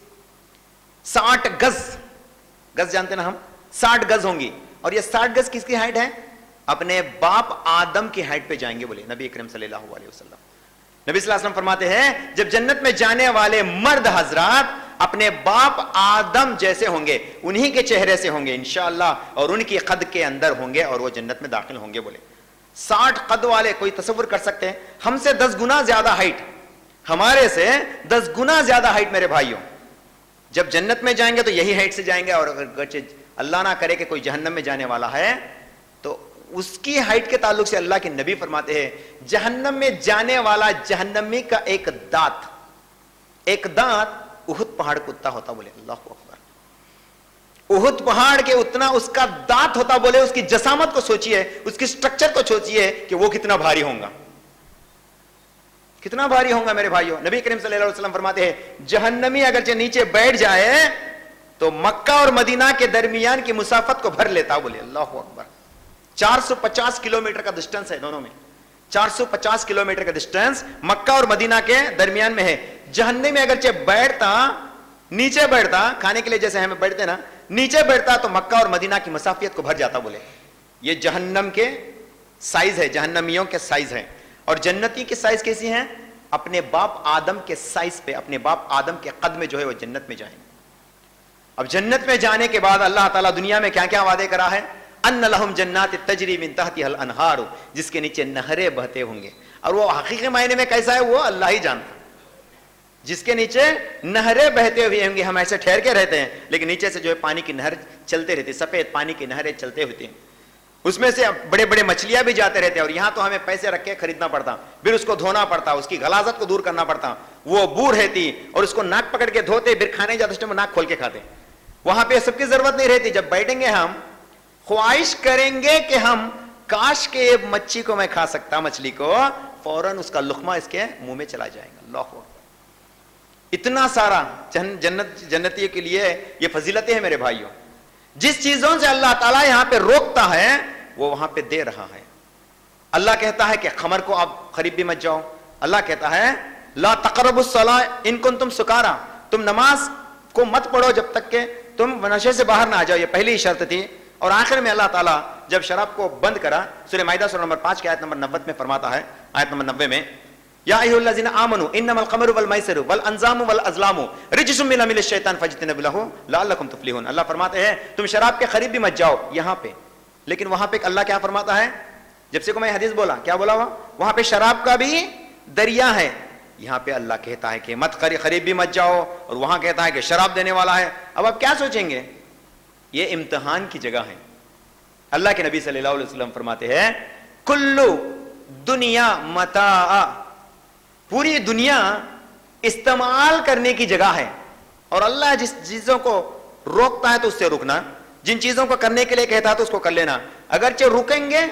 60 गज, गज जानते ना हम, 60 गज होंगी। और ये 60 गज किसकी हाइट है, अपने बाप आदम की हाइट पे जाएंगे। बोले नबी अकरम सल्लल्लाहु अलैहि वसल्लम। नबी सल्लल्लाहु अलैहि वसल्लम फरमाते हैं, जब जन्नत में जाने वाले मर्द हजरात अपने बाप आदम जैसे होंगे, उन्हीं के चेहरे से होंगे इंशाअल्लाह, और उनकी कद के अंदर होंगे और वो जन्नत में दाखिल होंगे। बोले 60 कद वाले, कोई तसव्वुर कर सकते हैं, हमसे 10 गुना ज्यादा हाइट, हमारे से 10 गुना ज्यादा हाइट मेरे भाइयों। जब जन्नत में जाएंगे तो यही हाइट से जाएंगे। और अगर अल्लाह ना करे कि कोई जहन्नम में जाने वाला है तो उसकी हाइट के ताल्लुक से अल्लाह के नबी फरमाते हैं, जहन्नम में जाने वाला जहन्नमी का एक दांत उहुद पहाड़ को उतना होता। बोले अल्लाह अकबर। उहुद पहाड़ के उतना उसका दांत होता। बोले उसकी जसामत को सोचिए, उसकी स्ट्रक्चर को सोचिए कि वो कितना भारी होगा, कितना भारी होगा मेरे भाइयों। नबी करीम सल्लल्लाहु अलैहि वसल्लम फरमाते हैं, जहन्नमी अगर नीचे बैठ जाए तो मक्का और मदीना के दरमियान की मुसाफत को भर लेता। बोले अल्लाह अकबर। 450 किलोमीटर का डिस्टेंस है दोनों में, 450 किलोमीटर का डिस्टेंस मक्का और मदीना के दरमियान में है। जहन्नम में अगर बैठता, नीचे बैठता, खाने के लिए जैसे हमें बैठते ना, नीचे बैठता तो मक्का और मदीना की मसाफियत को भर जाता। बोले ये जहन्नम के साइज है, जहन्नमियों के साइज है। और जन्नती की साइज कैसी है, अपने बाप आदम के साइज पे, अपने बाप आदम के कद में जो है वो जन्नत में जाएंगे। अब जन्नत में जाने के बाद अल्लाह ताला दुनिया में क्या क्या वादे करा है, अन्न लहुम जन्नात तजरी मिन तहतिहल अनहार, जिसके नीचे नहरें बहते होंगे। और वो हकीकी मायने में कैसा है वो अल्लाह ही जानता। जिसके नीचे नहरें बहते हुए होंगे, हम ऐसे ठहर के रहते हैं लेकिन नीचे से जो है पानी की नहर चलते रहती, सफेद पानी की नहरें चलते होती हैं, उसमें से बड़े बड़े मछलियां भी जाते रहते हैं। और यहां तो हमें पैसे रख के खरीदना पड़ता, फिर उसको धोना पड़ता, उसकी गलाजत को दूर करना पड़ता, वो बू रहती और उसको नाक पकड़ के धोते, फिर खाने जाते में नाक खोल के खाते। वहां पे सबकी जरूरत नहीं रहती। जब बैठेंगे हम ख्वाहिश करेंगे कि हम काश के मच्छी को मैं खा सकता, मछली को, फौरन उसका लुकमा इसके मुंह में चला जाएगा। अल्लाह हू। इतना सारा जन्नतियों के लिए ये फजीलतें हैं मेरे भाइयों। जिस चीजों से अल्लाह ताला यहां पे रोकता है वो वहां पे दे रहा है। अल्लाह कहता है कि खमर को आप खरीद भी मत जाओ। अल्लाह कहता है ला तक़रबुस सलाह इन कुंतुम सुकारा, तुम नमाज को मत पढ़ो जब तक के तुम नशे से बाहर ना आ जाओ। ये पहली शर्त थी। और आखिर में अल्लाह ताला जब शराब को बंद करा, सूरह माइदा सूरह नंबर 5 की आयत नंबर 90 में फरमाता है, आयत नंबर 90 में, या अय्युहल्लज़ीना आमनू इन्नमल ख़मरु वल मैसिरु वल अंज़ामु वल अज़लामु रिज्सुम मिन अमलिश शैतान फज्तनिबू लहू लअल्लकुम तुफ़्लिहून। अल्लाह फरमाते हैं तुम शराब के करीब भी मत जाओ यहां पे। लेकिन वहां पे अल्लाह क्या फरमाता है, जब से को मैं हदीस बोला, क्या बोला वहां पे शराब का भी दरिया है। यहां पे अल्लाह कहता है कि मत करीब भी मत जाओ, और वहां कहता है कि शराब देने वाला है। अब आप क्या सोचेंगे, ये इम्तिहान की जगह है। अल्लाह के नबी सल्लल्लाहु अलैहि वसल्लम फरमाते हैं कुल्लु दुनिया मता, پوری دنیا استعمال کرنے کی جگہ ہے، اور اللہ جس چیزوں کو روکتا ہے تو اس سے رکنا، جن چیزوں کو کرنے کے لیے کہتا ہے تو اس کو کر لینا، اگرچہ رکیں گے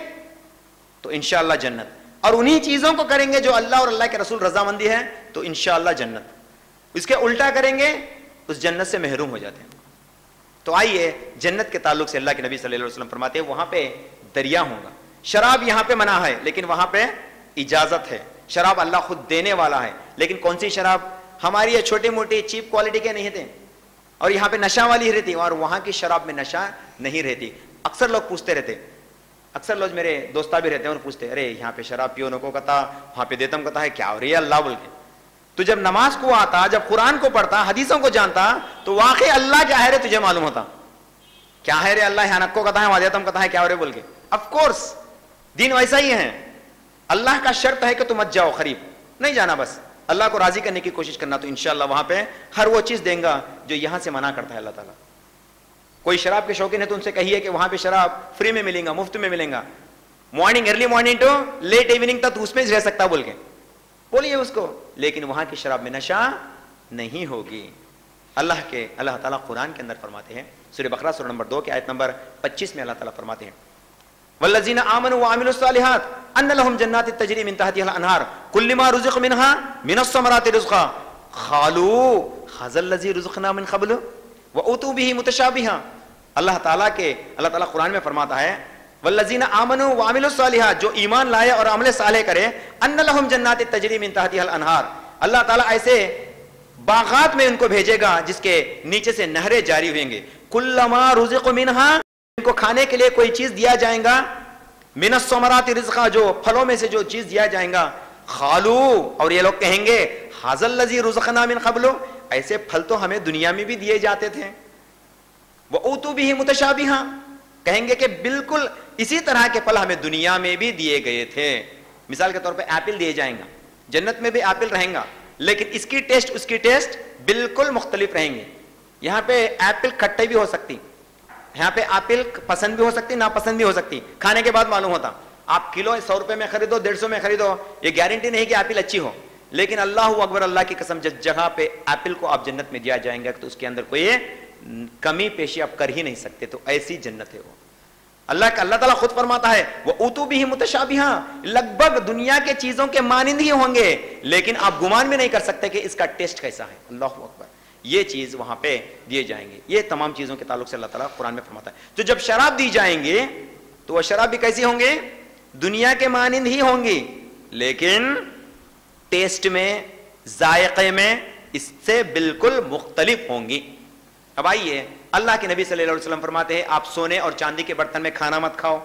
تو انشاءاللہ جنت، اور انہی چیزوں کو کریں گے جو اللہ اور اللہ کے رسول رضامندی ہے تو انشاءاللہ جنت، اس کے الٹا کریں گے اس جنت سے محروم ہو جاتے ہیں۔ تو آئیے جنت کے تعلق سے اللہ کے نبی صلی اللہ علیہ وسلم فرماتے ہیں وہاں پہ دریا ہوگا۔ شراب یہاں پہ منع ہے لیکن وہاں پہ اجازت ہے، شراب اللہ خود دینے والا ہے، لیکن کون سی شراب؟ ہماری یہ چھوٹی موٹی چیپ کوالٹی کے نہیں تھے، اور یہاں پہ نشہ والی رہتی، اور وہاں کی شراب میں نشہ نہیں رہتی۔ اکثر لوگ پوچھتے رہتے، اکثر لوگ میرے دوستا بھی رہتے ہیں اور پوچھتے ارے یہاں پہ شراب پیو نکو کہتا، وہاں پہ دیتم کہتا ہے، کیا ہو رہی ہے اللہ بول کے۔ تو جب نماز کو آتا، جب قرآن کو پڑھتا، حدیثوں کو جانتا، تو واقعی اللہ کیا ہے رے تجھے معلوم ہوتا، کیا ہے رے اللہ یہاں نکو کہتا ہے، وہاں دیتم کہتا ہے، کیا ہو رہے بول کے۔ آف کورس دین ویسا ہی ہے، اللہ کا شرط ہے کہ تم مت جاؤ قریب، نہیں جانا، بس اللہ کو راضی کرنے کی کوشش کرنا، تو انشاءاللہ وہاں پہ ہر وہ چیز دیں گا جو یہاں سے منع کرتا ہے اللہ تعالیٰ۔ کوئی شراب کے شوقین ہے تو ان سے کہیے کہ وہاں پہ شراب فری میں ملیں گا، مفت میں ملیں گا، morning early morning to late evening تک تو اس میں رہ سکتا بول کے بولیے اس کو، لیکن وہاں کی شراب میں نشہ نہیں ہوگی۔ اللہ تعالیٰ قرآن کے اندر فرماتے ہیں، سورہ بقرہ سورہ نمبر 2 کی آیت نمبر 25 میں اللہ تعالیٰ فرماتے ہیں والذین آمنوا وعملوا الصالحات ان لهم جنات تجری من تحتها الانہار کلما رزقوا منها من الثمرات رزقا قالوا هذا الذی رزقنا من قبل واتوا به متشابہا۔ اللہ تعالیٰ قرآن میں فرماتا ہے والذین آمنوا وعملوا الصالحات، جو ایمان لائے اور عمل صالح کرے، ان لهم جنات تجری من تحتها الانہار، اللہ تعالیٰ ایسے باغات میں ان کو بھیجے گا جس کے نیچے سے نہریں جاری ہوئیں گے، کلما رزقوا منها، ان کو کھانے کے لیے کوئی چیز دیا جائے گا، من الثمرات رزقا، جو پھلوں میں سے جو چیز دیا جائے گا، خالو، اور یہ لوگ کہیں گے ھذا الذی رزقنا من قبل، ایسے پھل تو ہمیں دنیا میں بھی دیے جاتے تھے، وَأُوتُوا بِهِ مُتَشَابِهًا، کہیں گے کہ بالکل اسی طرح کے پھل ہمیں دنیا میں بھی دیے گئے تھے۔ مثال کے طور پہ ایپل دیے جائیں گا، جنت میں بھی ایپل رہیں گا، لیکن اس کی ٹیسٹ اس کی ٹیسٹ بالکل مختلف رہیں گے۔ یہاں پہ ایپل کھٹے بھی ہو سکتی، یہاں پہ ایپل پسند بھی ہو سکتی، ناپسند بھی ہو سکتی، کھانے کے بعد معلوم ہوتا۔ آپ کلو 100 روپے میں خریدو، 150 میں خریدو، یہ گارنٹی نہیں کہ ایپل اچھی ہو، لیکن اللہ اکبر، اللہ کی قسم، جس جگہ پہ ایپل کو آپ جنت میں دیا جائیں گا تو اس کے اندر کوئی کمی پیشی آپ کر ہی نہیں سکتے، تو ایسی جنت ہے وہ۔ اللہ تعالیٰ خود فرماتا ہے وَأُوتُوا بِهِ مُتَشَابِهًا، لگ بھگ دنیا کے چیزوں کے مانند ہی ہوں گے، لیکن آپ گمان بھی نہیں کر سکتے کہ اس کا ٹیسٹ کیسا ہے۔ اللہ اکبر، یہ چیز وہاں پہ دیے جائیں گے۔ یہ تمام چیزوں کے تعلق سے اللہ تعالیٰ قرآن میں فرماتا ہے۔ تو جب شراب دی جائیں گے تو وہ شراب بھی کیسی ہوں گے؟ دنیا کے مانند ہی ہوں گی، لیکن ٹیسٹ میں، ذائقے میں اس سے بالکل مختلف ہوں گی۔ اب آئیے اللہ کے نبی صلی اللہ علیہ وسلم فرماتے ہیں آپ سونے اور چاندی کے برتن میں کھانا مت کھاؤ،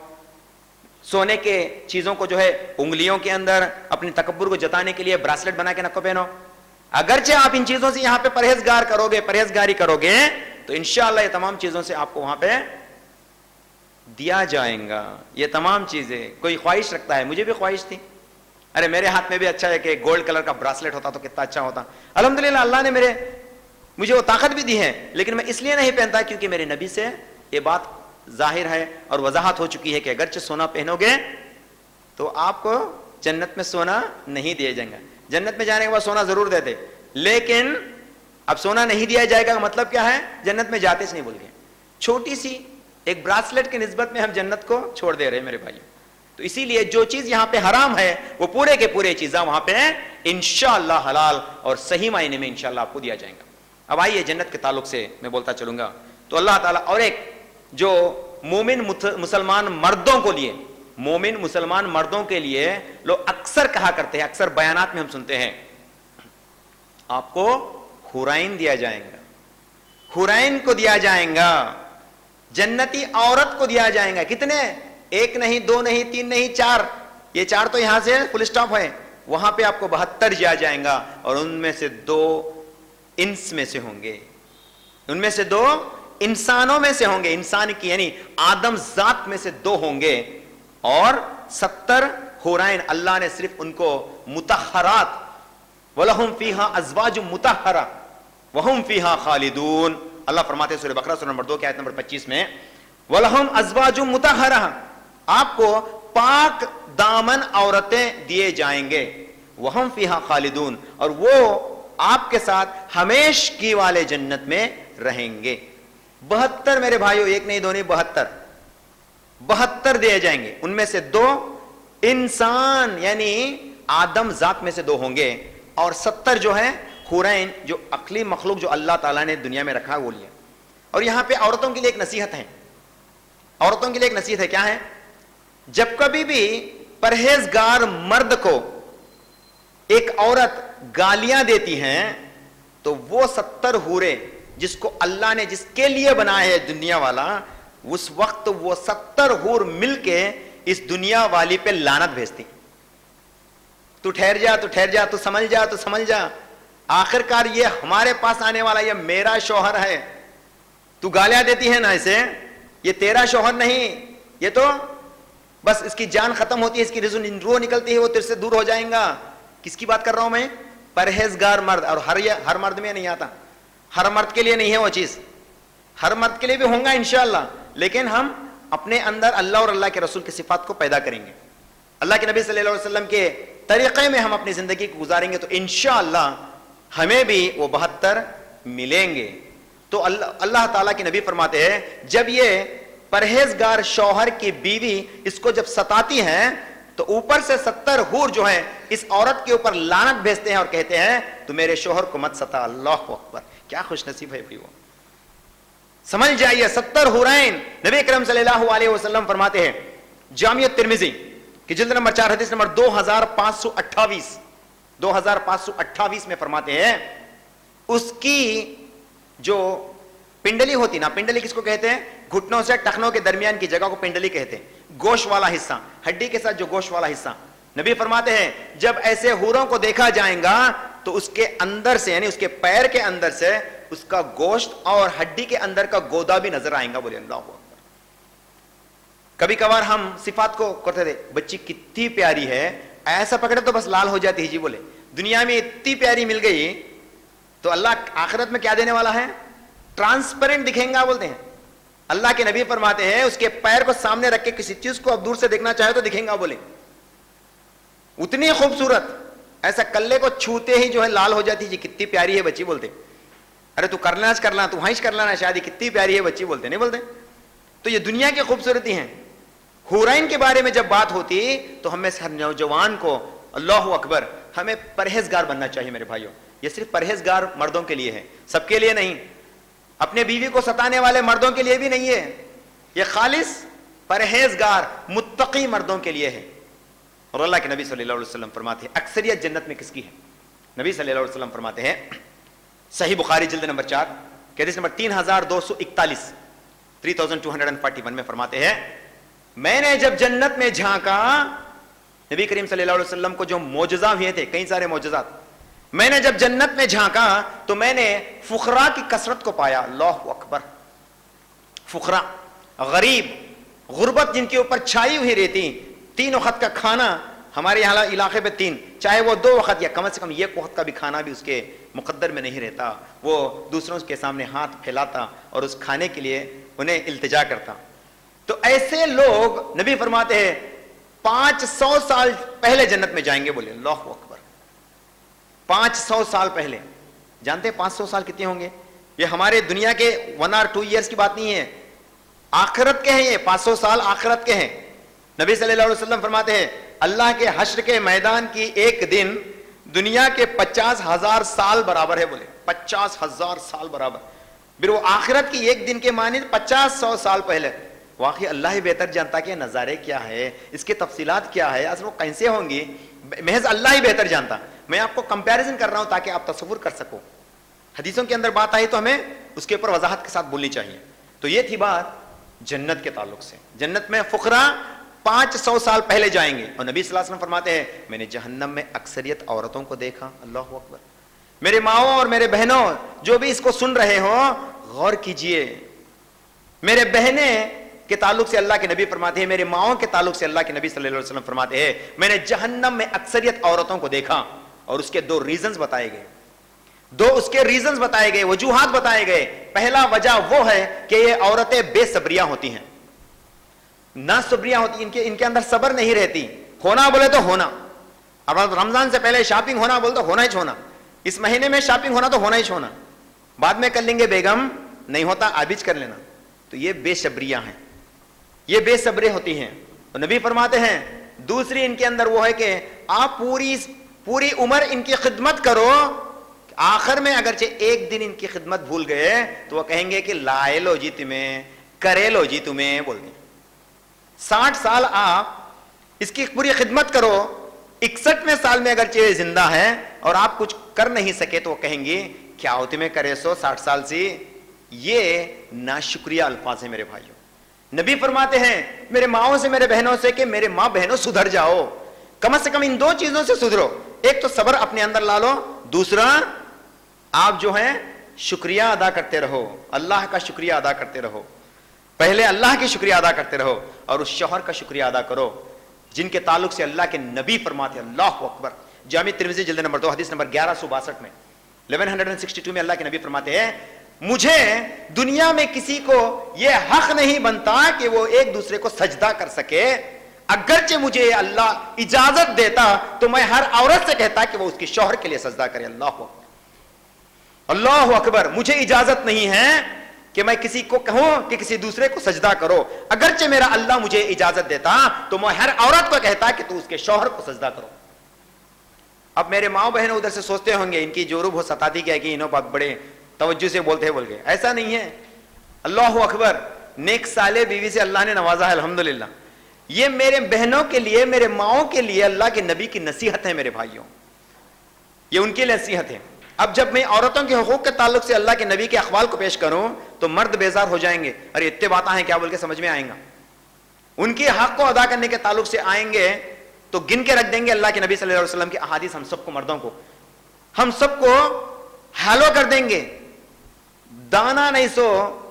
سونے کے چیزوں کو جو ہے انگلیوں کے اندر اپنے تکبر کو جتانے کے لیے براسلیٹ بنا کے نہ پہنو۔ اگرچہ آپ ان چیزوں سے یہاں پہ پرہیزگاری کرو گے تو انشاءاللہ یہ تمام چیزوں سے آپ کو وہاں پہ دیا جائیں گا۔ یہ تمام چیزیں، کوئی خواہش رکھتا ہے، مجھے بھی خواہش تھی، ارے میرے ہاتھ میں بھی اچھا ہے کہ گولڈ کلر کا براسلیٹ ہوتا تو کتنا اچھا ہوتا۔ الحمدللہ اللہ نے مجھے وہ طاقت بھی دی ہے، لیکن میں اس لیے نہیں پہنتا کیونکہ میرے نبی سے یہ بات ظاہر ہے اور وضاحت ہو چکی ہے کہ اگرچہ سونا پہنو گے تو آپ کو جنت میں سونا نہیں دیا جائے گا، جنت میں جانے کے بعد سونا ضرور دیتے، لیکن اب سونا نہیں دیا جائے گا مطلب کیا ہے؟ جنت میں جاتے نہیں بول گئے، چھوٹی سی ایک براسلیٹ کی نسبت میں ہم جنت کو چھوڑ دے رہے ہیں میرے بھائی۔ تو اسی لیے جو چیز یہاں پہ حرام ہے وہ پورے کے پورے چیزیں وہاں پہ انشاءاللہ حلال اور صحیح معنی میں انشاءاللہ آپ کو دیا جائے گا۔ اب آئیے جنت کے تعلق سے میں بولتا چلوں گا تو اللہ تعالیٰ اور ایک جو مومن مسلمان مردوں کو لیے، مومن مسلمان مردوں کے لیے لوگ اکثر کہا کرتے ہیں، اکثر بیانات میں ہم سنتے ہیں آپ کو حورین دیا جائے گا، حورین کو دیا جائیں گا، جنتی عورت کو دیا جائیں گا۔ کتنے؟ 1 نہیں، 2 نہیں، 3 نہیں، 4، یہ 4 تو یہاں سے فل اسٹاپ ہے، وہاں پہ آپ کو 72 دیا جائیں گا، اور ان میں سے 2 انس میں سے ہوں گے، ان میں سے 2 انسانوں میں سے ہوں گے، انسان کی یعنی آدم ذات میں سے 2 ہوں گے، اور 70 حورائن اللہ نے صرف ان کو مطہرات، وَلَهُمْ فِيهَا أَزْوَاجٌ مُطَهَّرَةٌ وَهُمْ فِيهَا خَالِدُونَ۔ اللہ فرماتے ہیں سورہ بقرہ سورہ نمبر 2 کی آیت نمبر 25 میں وَلَهُمْ أَزْوَاجٌ مُطَهَّرَةٌ، آپ کو پاک دامن عورتیں دیے جائیں گے، वहम फीहा खालिदून, और वो आपके साथ हमेश की वाले जन्नत में रहेंगे। 72 मेरे भाइयों, एक नहीं दो नहीं, 72 दिए जाएंगे। उनमें से 2 इंसान यानी आदम जात में से 2 होंगे, और 70 जो है हुरैन, जो अक्ली मखलूक जो अल्लाह ताला ने दुनिया में रखा है वो लिया। और यहां पे औरतों के लिए एक नसीहत है, औरतों के लिए एक नसीहत है। क्या है? जब कभी भी परहेजगार मर्द को एक औरत गालियां देती हैं तो वो 70 हूरे जिसको अल्लाह ने जिसके लिए बनाया है दुनिया वाला, उस वक्त वो 70 हूर मिलके इस दुनिया वाली पे लानत भेजती। तू ठहर जा, तू ठहर जा, तू समझ जा, तू समझ जा, आखिरकार ये हमारे पास आने वाला, ये मेरा शौहर है। तू गालियां देती है ना इसे, ये तेरा शौहर नहीं, ये तो बस इसकी जान खत्म होती है, इसकी रूह निकलती है, वो तेरे से दूर हो जाएगा। किसकी बात कर रहा हूं मैं? परहेजगार मर्द। और हर मर्द में नहीं आता, हर मर्द के लिए नहीं है वो चीज, हर मर्द के लिए भी होगा इंशाअल्लाह, लेकिन हम अपने अंदर अल्लाह और अल्लाह के रसूल की सिफात को पैदा करेंगे, अल्लाह के नबी सल्लल्लाहु अलैहि वसल्लम के तरीके में हम अपनी जिंदगी को गुजारेंगे तो इंशाअल्लाह हमें भी वो 72 मिलेंगे। तो अल्लाह ताला के नबी फरमाते हैं, जब ये परहेजगार शौहर की बीवी इसको जब सताती है तो ऊपर से 70 हूर जो है इस औरत के ऊपर लानत भेजते हैं और कहते हैं तू मेरे शौहर को मत सता। अल्लाहु अकबर, क्या खुशनसीब है भाई वो। समझ जाइए, 70 हुरैन। नबी करम सल्लल्लाहु अलैहि वसल्लम फरमाते हैं, जामिया तिर्मिजी की जिल्द नंबर 4 हदीस नंबर 2528 में फरमाते हैं, उसकी जो पिंडली होती ना, पिंडली किसको कहते हैं? घुटनों से टखनों के दरमियान की जगह को पिंडली कहते हैं, गोश्त वाला हिस्सा, हड्डी के साथ जो गोश्त वाला हिस्सा। नबी फरमाते हैं जब ऐसे हूरों को देखा जाएगा तो उसके अंदर से यानी उसके पैर के अंदर से उसका गोश्त और हड्डी के अंदर का गोदा भी नजर आएगा। बोले अल्लाह अकबर। कभी कभार हम सिफात को करते थे, बच्ची कितनी प्यारी है, ऐसा पकड़े तो बस लाल हो जाती है जी। बोले दुनिया में इतनी प्यारी मिल गई तो अल्लाह आखिरत में क्या देने वाला है? ट्रांसपेरेंट दिखेगा बोलते हैं। अल्लाह के नबी फरमाते हैं उसके पैर को सामने रख के किसी चीज को अब दूर से देखना चाहे तो दिखेगा। बोले उतनी खूबसूरत, ऐसा कल्ले को छूते ही जो है लाल हो जाती जी, कितनी प्यारी है बच्ची। बोलते अरे तू करना तू वहीं कर लेना शादी, कितनी प्यारी है बच्ची। बोलते नहीं बोलते। तो ये दुनिया की खूबसूरती है। हुरैन के बारे में जब बात होती तो हमें हर नौजवान को अल्लाहु अकबर हमें परहेजगार बनना चाहिए मेरे भाइयों। ये सिर्फ परहेजगार मर्दों के लिए है, सबके लिए नहीं। अपने बीवी को सताने वाले मर्दों के लिए भी नहीं है, ये खालिस परहेजगार मुत्तकी मर्दों के लिए है। और अल्लाह के नबी सल्लल्लाहु अलैहि वसल्लम फरमाते हैं अक्सरियत जन्नत में किसकी है? नबी सल्लल्लाहु अलैहि वसल्लम फरमाते हैं, सही बुखारी जिल्द नंबर 4 हदीस नंबर 3241 में फरमाते हैं, मैंने जब जन्नत में झांका, नबी करीम सल्लल्लाहु अलैहि वसल्लम को जो मौजज़ा हुए थे, कई सारे मौजज़ात, मैंने जब जन्नत में झांका तो मैंने फुकरा की कसरत को पाया। अल्लाहु अकबर। फुकरा, गरीब, गुर्बत जिनके ऊपर छाई हुई रहती, 3 वक्त का खाना हमारे यहाँ इलाके पे 3, चाहे वो 2 वक्त या कम से कम 1 वक्त का भी खाना भी उसके मुकद्दर में नहीं रहता। वो दूसरों के सामने हाथ फैलाता और उस खाने के लिए उन्हें इल्तिजा करता। तो ऐसे लोग नबी फरमाते हैं 500 साल पहले जन्नत में जाएंगे। बोले अल्लाहु अकबर। 500 साल पहले। जानते हैं 500 साल कितने होंगे? ये हमारे दुनिया के 1 और 2 ईयर्स की बात नहीं है, आखिरत के हैं ये 500 साल, आखिरत के हैं। नबी सल्लल्लाहु अलैहि वसल्लम फरमाते हैं अल्लाह के हश्र के मैदान की एक दिन दुनिया के 50,000 साल बराबर है। बोले 50,000 साल बराबर। फिर वो आखिरत की एक दिन के माने 50-100 साल पहले। वाकई अल्लाह ही बेहतर जानता कि नज़ारे क्या है, इसके तफसीलात क्या है, असल वो कैसे होंगी, महज अल्लाह ही बेहतर जानता। मैं आपको कंपैरिजन कर रहा हूं ताकि आप तसव्वुर कर सको। हदीसों के अंदर बात आई तो हमें उसके ऊपर वजाहत के साथ बोलनी चाहिए। तो ये थी बात जन्नत के ताल्लुक से। जन्नत में फुकरा 500 साल पहले जाएंगे। और नबी सल्लल्लाहु अलैहि वसल्लम फरमाते हैं मैंने जहन्नम में अक्सरियत औरतों को देखा। अल्लाहु अकबर। मेरे माओ और मेरे बहनों जो भी इसको सुन रहे हो गौर कीजिए। मेरे बहने के ताल्लुक से अल्लाह के नबी फरमाते हैं, मेरे माओ के ताल्लुक से अल्लाह के नबी सल्लल्लाहु अलैहि वसल्लम फरमाते हैं मैंने जहन्नम में अक्सरियत औरतों को देखा। और उसके 2 रीजंस बताए गए, 2 उसके रीजंस बताए गए, वजूहात बताए गए। पहला वजह वो है कि ये औरतें बेसब्रियां होती हैं, ना सब्रियां होती, इनके अंदर सब्र नहीं रहती। होना बोले तो होना, अब रमजान से पहले शॉपिंग होना बोल तो होना ही होना, इस महीने में शॉपिंग होना तो होना ही होना, बाद में कर लेंगे बेगम, नहीं होता अभी कर लेना। तो ये बेसब्रियां हैं, ये बेसब्री होती हैं। तो नबी फरमाते हैं दूसरी इनके अंदर वो है कि आप पूरी उम्र इनकी खिदमत करो, आखिर में अगरचे एक दिन इनकी खिदमत भूल गए तो वो कहेंगे कि लाए लो जी तुम्हें, करे लो जी तुम्हें, बोल दें 60 साल आप इसकी पूरी खिदमत करो, 61वें साल में अगरचे जिंदा है और आप कुछ कर नहीं सके तो वो कहेंगे क्या हो तुम्हें करे सो 60 साल से। ये नाशुक्रिया अल्फाज है मेरे भाइयों। नबी फरमाते हैं मेरे माओ से, मेरे बहनों से कि मेरे माँ बहनों सुधर जाओ, कम से कम इन 2 चीजों से सुधरो। एक तो सब्र अपने अंदर ला लो, दूसरा आप जो है शुक्रिया अदा करते रहो, अल्लाह का शुक्रिया अदा करते रहो। पहले अल्लाह की शुक्रिया अदा करते रहो और उस शौहर का शुक्रिया अदा करो जिनके ताल्लुक से अल्लाह के नबी फरमाते हैं, अल्लाहु अकबर, जामी तिर्मिज़ी जिल्द नंबर 2 हदीस नंबर 1162 में 1162 में अल्लाह के नबी फरमाते हैं मुझे दुनिया में किसी को यह हक नहीं बनता कि वो एक दूसरे को सजदा कर सके, अगरचे मुझे अल्लाह इजाजत देता तो मैं हर औरत से कहता कि वो उसके शौहर के लिए सजदा करे। अल्लाहु अकबर, मुझे इजाजत नहीं है कि मैं किसी को कहूं कि किसी दूसरे को सजदा करो, अगरचे मेरा अल्लाह मुझे इजाजत देता तो मैं हर औरत को कहता कि तू उसके शौहर को सजदा करो। अब मेरे माँ बहन उधर से सोचते होंगे इनकी जोरूब हो सताती क्या कि इन्हों बात बड़े तवज्जो से बोलते हैं बोल के, ऐसा नहीं है। अल्लाहु अकबर, नेक साले बीवी से अल्लाह ने नवाजा है अल्हम्दुलिल्लाह। ये मेरे बहनों के लिए, मेरे माओ के लिए अल्लाह के नबी की नसीहत है मेरे भाइयों, ये उनके लिए नसीहत है। अब जब मैं औरतों के हुकूक के ताल्लुक से अल्लाह के नबी के अखवाल को पेश करूं तो मर्द बेजार हो जाएंगे, अरे इतने बातें हैं क्या बोल के समझ में आएगा। उनके हक को अदा करने के ताल्लुक से आएंगे तो गिन के रख देंगे अल्लाह के नबी सल्लल्लाहु अलैहि वसल्लम की अहादीस, हम सबको, मर्दों को, हम सबको हैलो कर देंगे। दाना नहीं सो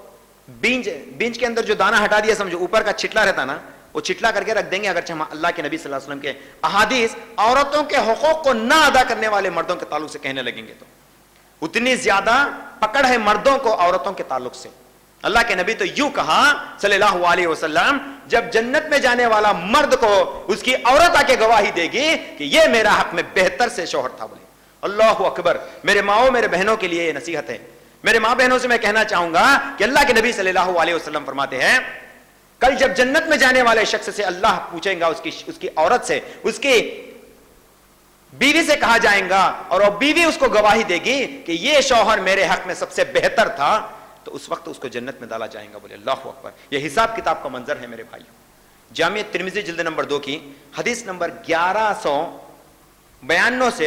बींज के अंदर जो दाना हटा दिया समझो, ऊपर का छिटला रहता ना, वो छिटला करके रख देंगे। अगर हम अल्लाह के नबी सल्लल्लाहु अलैहि वसल्लम के अहादीस औरतों के हुकूक को ना अदा करने वाले मर्दों के ताल्लुक से कहने लगेंगे तो उतनी ज्यादा पकड़ है मर्दों को औरतों के ताल्लुक से। अल्लाह के नबी तो यूं कहा सल्लल्लाहु अलैहि वसल्लम, जब जन्नत में जाने वाला मर्द को उसकी औरत आके गवाही देगी कि ये मेरा हक में बेहतर से शौहर था। बोले अल्लाहु अकबर, मेरे माओ मेरे बहनों के लिए ये नसीहत है। मेरे माँ बहनों से मैं कहना चाहूंगा कि अल्लाह के नबी सल्लल्लाहु अलैहि वसल्लम फरमाते हैं कल जब जन्नत में जाने वाले शख्स से अल्लाह पूछेगा उसकी औरत से, उसकी बीवी से कहा जाएगा और वो बीवी उसको गवाही देगी कि ये शौहर मेरे हक में सबसे बेहतर था, तो उस वक्त उसको जन्नत में डाला जाएगा। बोले अल्लाहु अकबर, ये हिसाब किताब का मंजर है मेरे भाइयों। जामिया तिर्मिज़ी जिल्द नंबर 2 की हदीस नंबर 1192 से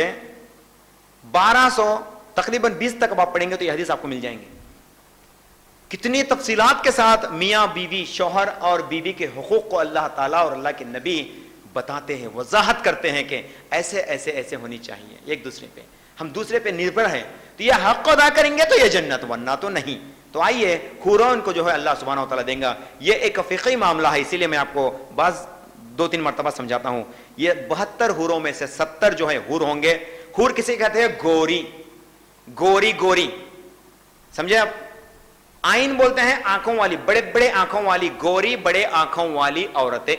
1200 तकरीबन 20 तक आप पढ़ेंगे तो ये हदीस आपको मिल जाएंगे। कितनी तफसीलात के साथ मियाँ बीवी, शौहर और बीवी के हुकूक को अल्लाह ताला और अल्लाह के नबी बताते हैं, वजाहत करते हैं कि ऐसे ऐसे ऐसे होनी चाहिए। एक दूसरे पे, हम दूसरे पे निर्भर हैं तो ये हक को अदा करेंगे तो ये जन्नत, वरना तो नहीं। तो आइए हुरों को जो है अल्लाह सुब्हानहू व तआला देगा। ये एक फ़िक़ही मामला है, इसीलिए मैं आपको बाज़ 2-3 मरतबा समझाता हूँ। ये 72 हुरों में से 70 जो है हुर होंगे। हुर किसे कहते हैं? गोरी, गोरी गोरी, समझे आप? आइन बोलते हैं आंखों वाली, बड़े बड़े आंखों वाली गोरी, बड़े आंखों वाली औरतें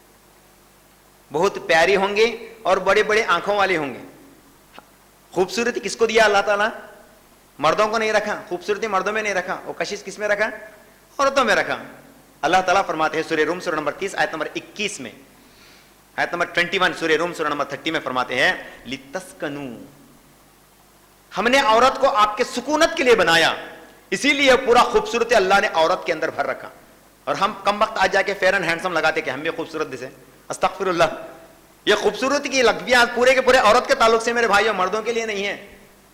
बहुत प्यारी होंगी और बड़े बड़े आंखों वाली होंगे। खूबसूरती किसको दिया अल्लाह ताला? मर्दों को नहीं रखा, खूबसूरती मर्दों में नहीं रखा, वो कशिश किस में रखा? औरतों में रखा। अल्लाह ताला फरमाते हैं सूरह रूम सूरह नंबर 30 आयत नंबर 21 में, आयत नंबर 21 सूरह रूम सूरह नंबर 30 में फरमाते हैं लितस्कनू, हमने औरत को आपके सुकूनत के लिए बनाया, इसीलिए पूरा खूबसूरती अल्लाह ने औरत के अंदर भर रखा। और हम कम वक्त आज जाके फेयर एंड हैंडसम लगाते कि हम भी खूबसूरत दिसे, अस्तगफिरुल्लाह। ये खूबसूरती की लकबियां पूरे के पूरे औरत के ताल्लुक से मेरे भाइयों, मर्दों के लिए नहीं है।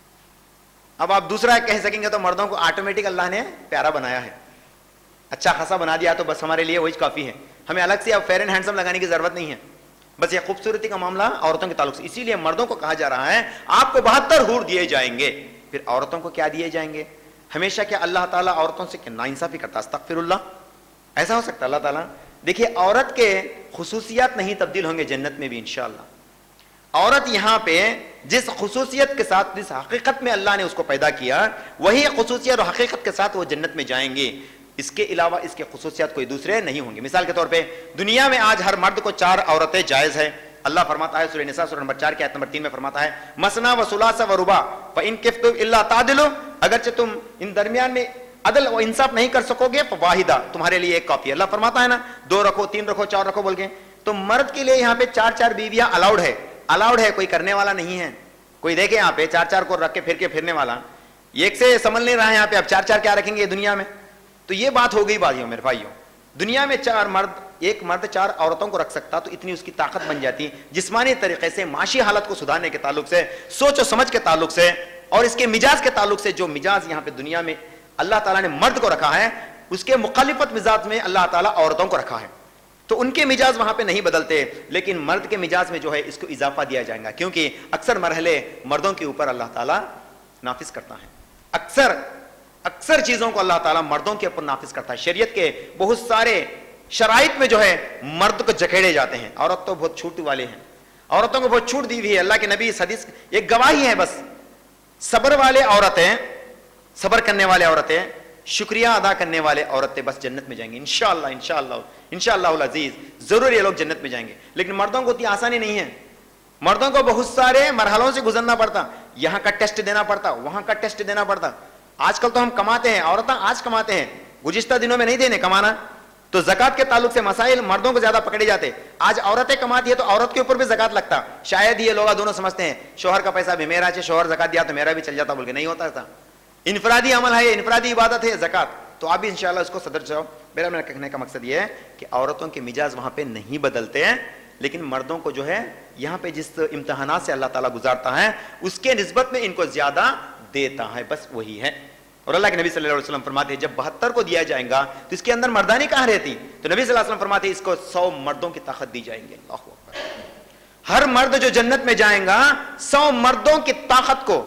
अब आप दूसरा कह सकेंगे तो मर्दों को ऑटोमेटिक अल्लाह ने प्यारा बनाया है, अच्छा खासा बना दिया तो बस हमारे लिए वही काफी है, हमें अलग से अब फेयर एंड हैंडसम लगाने की जरूरत नहीं है। बस ये खूबसूरती का मामला औरतों के ताल्लुक से, इसीलिए मर्दों को कहा जा रहा है आपको 72 हूर दिए जाएंगे। फिर औरतों को क्या दिए जाएंगे? हमेशा क्या अल्लाह ताला औरतों से क्या नाइंसाफी करता? अस्तगफिरुल्लाह, ऐसा हो सकता है? अल्लाह ताला देखिए, औरत के खुसूसियात नहीं तब्दील होंगे जन्नत में भी इंशाअल्लाह। औरत यहां पे जिस खुसूसियत के साथ, जिस हकीकत में अल्लाह ने उसको पैदा किया, वही खुसूसियत और हकीकत के साथ वो जन्नत में जाएंगे। इसके अलावा इसके खुसूसियात कोई दूसरे नहीं होंगे। मिसाल के तौर पे दुनिया में आज हर मर्द को 4 औरतें जायज है, اللہ فرماتا ہے سورہ نساء سورہ نمبر 4 کی آیت نمبر 3 میں فرماتا ہے مسنا و ثلاث و رباع فان کفتم الا تعدلوا، اگرچہ تم ان درمیان میں عدل و انصاف نہیں کر سکو گے فواحدہ، تمہارے لیے ایک کافی ہے۔ اللہ فرماتا ہے نا 2 رکھو 3 رکھو 4 رکھو بول کے، تو مرد کے لیے یہاں پہ 4 بیویاں الاؤڈ ہے، الاؤڈ ہے، کوئی کرنے والا نہیں ہے۔ کوئی دیکھے یہاں پہ 4 کو رکھ کے پھرنے والا، ایک سے سنبھل نہیں رہا ہے یہاں پہ، اب 4 کیا رکھیں گے دنیا میں؟ تو یہ بات ہو گئی بھائیوں میرے بھائیوں، دنیا میں 4 مرد، ایک مرد 4 عورتوں کو رکھ سکتا تو اتنی اس کی طاقت بن جاتی، جسمانی طریقے سے، معاشی حالت کو سدھارنے کے تعلق سے، سوچ و سمجھ کے تعلق سے، اور اس کے مزاج کے تعلق سے۔ جو مزاج یہاں پہ دنیا میں اللہ تعالیٰ نے مرد کو رکھا ہے، اس کے مخالفت مزاج میں اللہ تعالیٰ عورتوں کو رکھا ہے، تو ان کے مزاج وہاں پہ نہیں بدلتے، لیکن مرد کے مزاج میں جو ہے اس کو اضافہ دیا جائے گا، کیونکہ اکثر مرحلے مردوں کے اوپر اللہ تعالیٰ نافذ کرتا ہے، اکثر چیزوں کو اللہ تعالیٰ مردوں کے اوپر نافذ کرتا ہے۔ شریعت کے بہت سارے شرائط میں جو ہے مرد کو جکھیڑے جاتے ہیں، عورت تو بہت چھوٹ والے ہیں، عورتوں کو بہت چھوٹ دی ہوئی ہے۔ اللہ کے نبی اس حدیث ایک گواہی ہے، بس صبر والے عورتیں، صبر کرنے والے عورتیں، شکریہ ادا کرنے والے عورتیں بس جنت میں جائیں گے انشاءاللہ انشاءاللہ انشاءاللہ العزیز، ضرور یہ لوگ جنت میں جائیں گے۔ لیکن مردوں کو اتنی آسانی نہیں ہے، مردوں کو بہت سارے مرحلوں سے گزرنا پڑتا، یہاں کا ٹیسٹ دینا پڑتا، وہاں کا ٹیسٹ دینا پڑتا۔ آج کل تو ہم کماتے ہیں، عورتیں آج کماتے ہیں، گزشتہ دنوں میں نہیں دینے کمانا، تو زکات کے تعلق سے مسائل مردوں کو زیادہ پکڑے جاتے، آج عورتیں کماتی ہے تو عورت کے اوپر بھی زکات لگتا۔ شاید یہ لوگ دونوں سمجھتے ہیں شوہر کا پیسہ بھی میرا ہے، شوہر زکات دیا تو میرا بھی چل جاتا، بول کے نہیں ہوتا تھا۔ انفرادی عمل ہے، انفرادی عبادت ہے زکات، تو آپ بھی انشاءاللہ اس کو صدر جاؤ۔ میرا کہنے کا مقصد یہ ہے کہ عورتوں کے مزاج وہاں پہ نہیں بدلتے ہیں، لیکن مردوں کو جو ہے یہاں پہ جس امتحانات سے اللہ تعالیٰ گزارتا ہے اس کے نسبت میں ان کو زیادہ دیتا ہے، بس وہی ہے۔ اور اللہ کے نبی صلی اللہ علیہ وسلم فرماتے ہیں جب 72 کو دیا جائے گا تو اس کے اندر مردانی کہاں رہتی؟ تو نبی صلی اللہ علیہ وسلم فرماتے ہیں اس کو 100 مردوں کی طاقت دی جائیں گے۔ اللہ اکبر، ہر مرد جو جنت میں جائیں گا 100 مردوں کی طاقت کو،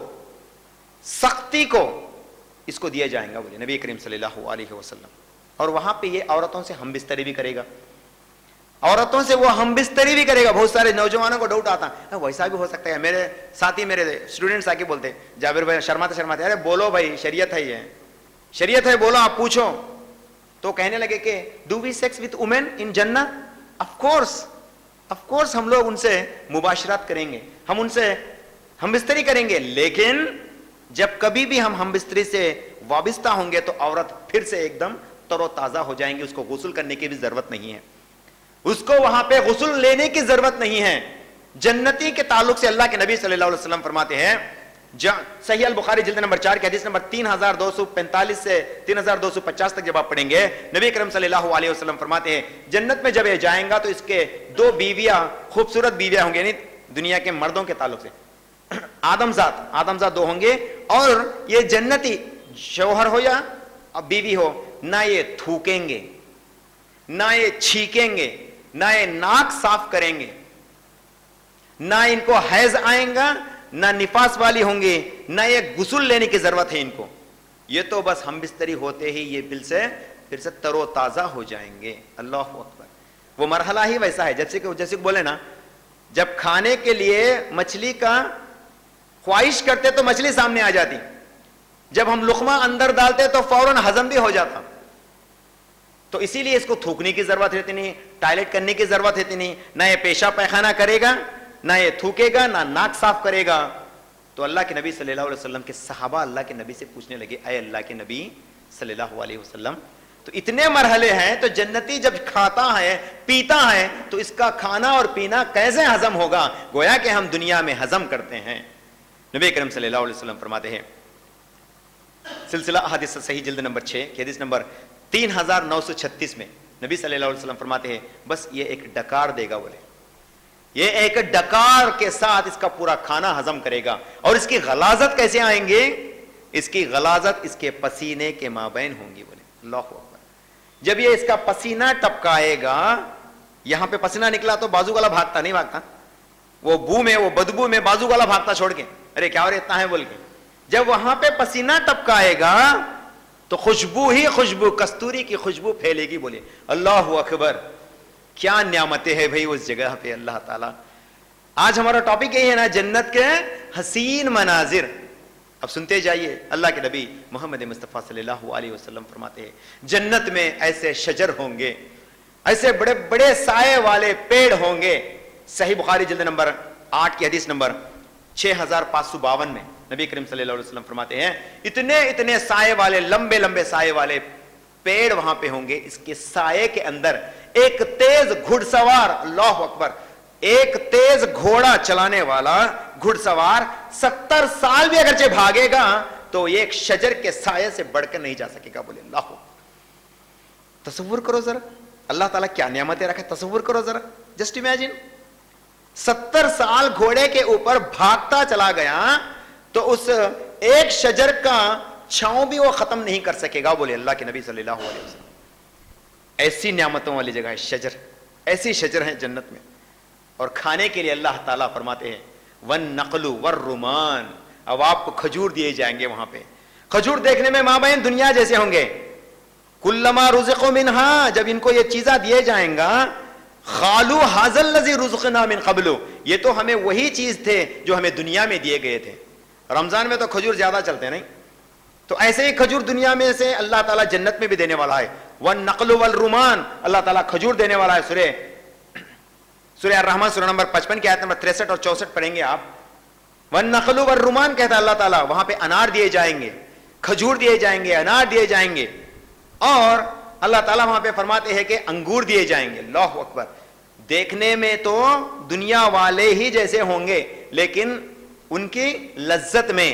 سختی کو اس کو دیا جائیں گا، بولے نبی کریم صلی اللہ علیہ وسلم۔ اور وہاں پہ یہ عورتوں سے ہم بستری بھی کرے گا، عورتوں سے وہ ہم بستری بھی کرے گا۔ بہت سارے نوجوانوں کو ڈاؤٹ آتا ہے ویسا بھی ہو سکتا ہے، میرے ساتھی میرے اسٹوڈنٹس آ کے بولتے جابر بھائی شرماتے ارے بولو بھائی شریعت ہے، یہ شریعت ہے، بولو آپ پوچھو۔ تو کہنے لگے کہ do we sex with woman in جنت؟ آف کورس ہم لوگ ان سے مباشرت کریں گے، ہم ان سے ہم بستری کریں گے، لیکن جب کبھی بھی ہم ہم بستری سے وابستہ ہوں گے تو عورت پھر سے ایک دم تر و تازہ ہو جائیں گی، اس کو غسل کرنے کی بھی ضرورت نہیں ہے، اس کو وہاں پہ غسل لینے کی ضرورت نہیں ہے۔ جنتی کے تعلق سے اللہ کے نبی صلی اللہ علیہ وسلم فرماتے ہیں، صحیح البخاری جلد نمبر 4 کی حدیث نمبر 3245 سے 3250 تک جب آپ پڑھیں گے، نبی کریم صلی اللہ علیہ وسلم فرماتے ہیں جنت میں جب یہ جائیں گا تو اس کے 2 بیویاں، خوبصورت بیویاں ہوں گے، یعنی دنیا کے مردوں کے تعلق سے آدم ذات 2 ہوں گے، اور یہ جنتی شوہر ہو یا بیوی ہو، نہ یہ تھوکیں گے، نہ یہ چھینکیں گے، نہ یہ ناک صاف کریں گے، نہ ان کو حیض آئیں گا، نہ نفاس والی ہوں گی، نہ یہ غسل لینے کی ضرورت ہے ان کو، یہ تو بس ہم بستری ہوتے ہی یہ پھر سے تر و تازہ ہو جائیں گے۔ اللہ اکبر، وہ مرحلہ ہی ویسا ہے جیسے کہ بولے نا، جب کھانے کے لیے مچھلی کا خواہش کرتے تو مچھلی سامنے آ جاتی، جب ہم لقمہ اندر ڈالتے تو فوراً ہضم بھی ہو جاتا، تو اسی لیے اس کو تھوکنے کی ضرورت رہتی نہیں، ٹائلٹ کرنے کی ضرورت رہتی نہیں، نہ یہ پیشاب پیخانہ کرے گا، نہ یہ تھوکے گا، نہ ناک صاف کرے گا۔ تو اللہ کے نبی صلی اللہ علیہ وسلم کے صحابہ اللہ کے نبی سے پوچھنے لگے، اے اللہ کے نبی صلی اللہ علیہ وسلم، تو اتنے مرحلے ہیں تو جنتی جب کھاتا ہے پیتا ہے تو اس کا کھانا اور پینا کیسے ہضم ہوگا؟ گویا کہ ہم دنیا میں ہضم کرتے ہیں۔ نبی کریم صلی اللہ علیہ وسلم فرماتے ہیں سلسلہ احادیث صحیح جلد نمبر 6 کی حدیث نمبر 3936 میں نبی صلی اللہ علیہ وسلم فرماتے ہیں بس یہ ایک ڈکار دے گا، بولے یہ ایک ڈکار کے ساتھ اس کا پورا کھانا ہضم کرے گا۔ اور اس کی غلاظت کیسے آئیں گے؟ اس کی غلاظت اس کے پسینے کے مابین ہوں گی، بولے اللہ اکبر۔ جب یہ اس کا پسینہ ٹپکائے گا، یہاں پہ پسینہ نکلا تو بازو والا بھاگتا نہیں، بھاگتا وہ بو میں، وہ بدبو میں بازو والا بھاگتا چھوڑ کے، ارے کیا اور اتنا ہے بول کے۔ جب وہاں پہ پسینہ ٹپکائے گا تو خوشبو ہی خوشبو، کستوری کی خوشبو پھیلے گی، بولے اللہ اکبر۔ کیا نعمتیں ہیں بھائی اس جگہ پہ اللہ تعالیٰ۔ آج ہمارا ٹاپک یہی ہے نا، جنت کے حسین مناظر۔ اب سنتے جائیے، اللہ کے نبی محمد مصطفیٰ صلی اللہ علیہ وسلم فرماتے ہیں جنت میں ایسے شجر ہوں گے، ایسے بڑے بڑے سائے والے پیڑ ہوں گے، صحیح بخاری جلد نمبر 8 کی حدیث نمبر 6552 میں نبی کریم صلی اللہ علیہ وسلم فرماتے ہیں اتنے اتنے سائے والے لمبے لمبے سائے والے پیڑ وہاں پہ ہوں گے، اس کے سائے کے اندر ایک تیز گھڑ سوار، اللہ اکبر، ایک تیز گھوڑا چلانے والا گھڑ سوار 70 سال بھی اگرچہ بھاگے گا تو ایک شجر کے سائے سے بڑھ کر نہیں جا سکے گا. بولے اللہ. تصور کرو ذرا اللہ تعالیٰ کیا نعمتیں رکھے، تصور کرو ذرا، جسٹ امیجن. 70 سال گھوڑے کے اوپر بھاگتا چلا گیا تو اس ایک شجر کا چھاؤں بھی وہ ختم نہیں کر سکے گا. بولے اللہ کے نبی صلی اللہ علیہ وسلم. ایسی نعمتوں والی جگہ ہے شجر، ایسی شجر ہیں جنت میں. اور کھانے کے لیے اللہ تعالیٰ فرماتے ہیں وَالنَّقْلُ وَالرُّمَانُ، اب آپ کو کھجور دیے جائیں گے وہاں پہ. کھجور دیکھنے میں مابین دنیا جیسے ہوں گے. کُلَّمَا رُزِقُوا مِنْهَا، جب ان کو یہ چیزاں دیے جائیں گا قَالُوا هَذَا الَّذِي رُزِقْنَا مِنْ قَبْلُ، یہ تو ہمیں وہی چیز تھے جو ہمیں دنیا میں دیے گئے تھے. رمضان میں تو کھجور زیادہ چلتے ہیں نہیں، تو ایسے ہی کھجور دنیا میں سے اللہ تعالیٰ جنت میں بھی دینے والا ہے. وَالنَّقْلُ وَالرُّمَانُ، اللہ تعالیٰ کھجور دینے والا ہے. سورہ الرحمن سورہ نمبر 55 کی آیت نمبر 63 اور 64 پڑھیں گے آپ. وَالنَّقْلُ وَالرُّمَانُ کہتا ہے اللہ تعالیٰ، وہاں پہ انار دیے جائیں گے، کھجور دیے جائیں گے، انار دیے جائیں گے. اور اللہ تعالیٰ وہاں پہ فرماتے ہیں کہ انگور دیے جائیں گے. اللہ اکبر. دیکھنے میں تو دنیا والے ہی جیسے ہوں گے لیکن ان کی لذت میں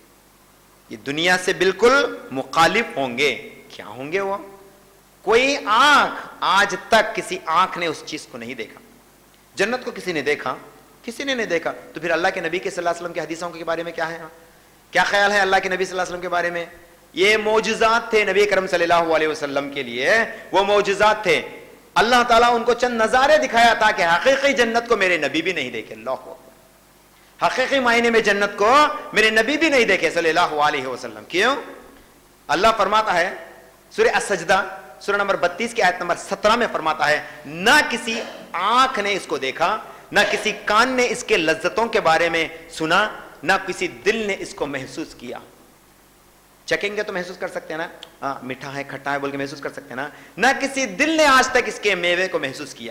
یہ دنیا سے بالکل مخالف ہوں گے. کیا ہوں گے وہ؟ کوئی آنکھ آج تک کسی آنکھ نے اس چیز کو نہیں دیکھا. جنت کو کسی نے دیکھا؟ کسی نے نہیں دیکھا. تو پھر اللہ کے نبی کے صلی اللہ علیہ وسلم کی حدیثوں کے بارے میں کیا ہے؟ کیا خیال ہے اللہ کے نبی صلی اللہ علیہ وسلم کے بارے میں؟ یہ معجزات تھے نبی کرم صلی اللہ علیہ وسلم کے لیے، وہ معجزات تھے. اللہ تعالیٰ ان کو چند نظارے دکھایا تھا کہ حقیقی جنت کو میرے نبی بھی نہیں دیکھے. اللہ کو حقیقی معنی میں جنت کو میرے نبی بھی نہیں دیکھے صلی اللہ علیہ وسلم. کیوں؟ اللہ فرماتا ہے سورہ السجدہ سورہ نمبر 32 کی آیت نمبر 17 میں فرماتا ہے نہ کسی آنکھ نے اس کو دیکھا، نہ کسی کان نے اس کے لذتوں کے بارے میں سنا، نہ کسی دل نے اس کو محسوس کیا. چکیں گے تو محسوس کر سکتے ہیں نا، میٹھا ہے کھٹا ہے بول کے محسوس کر سکتے ہیں نا. نہ کسی دل نے آج تک اس کے میوے کو محسوس کیا.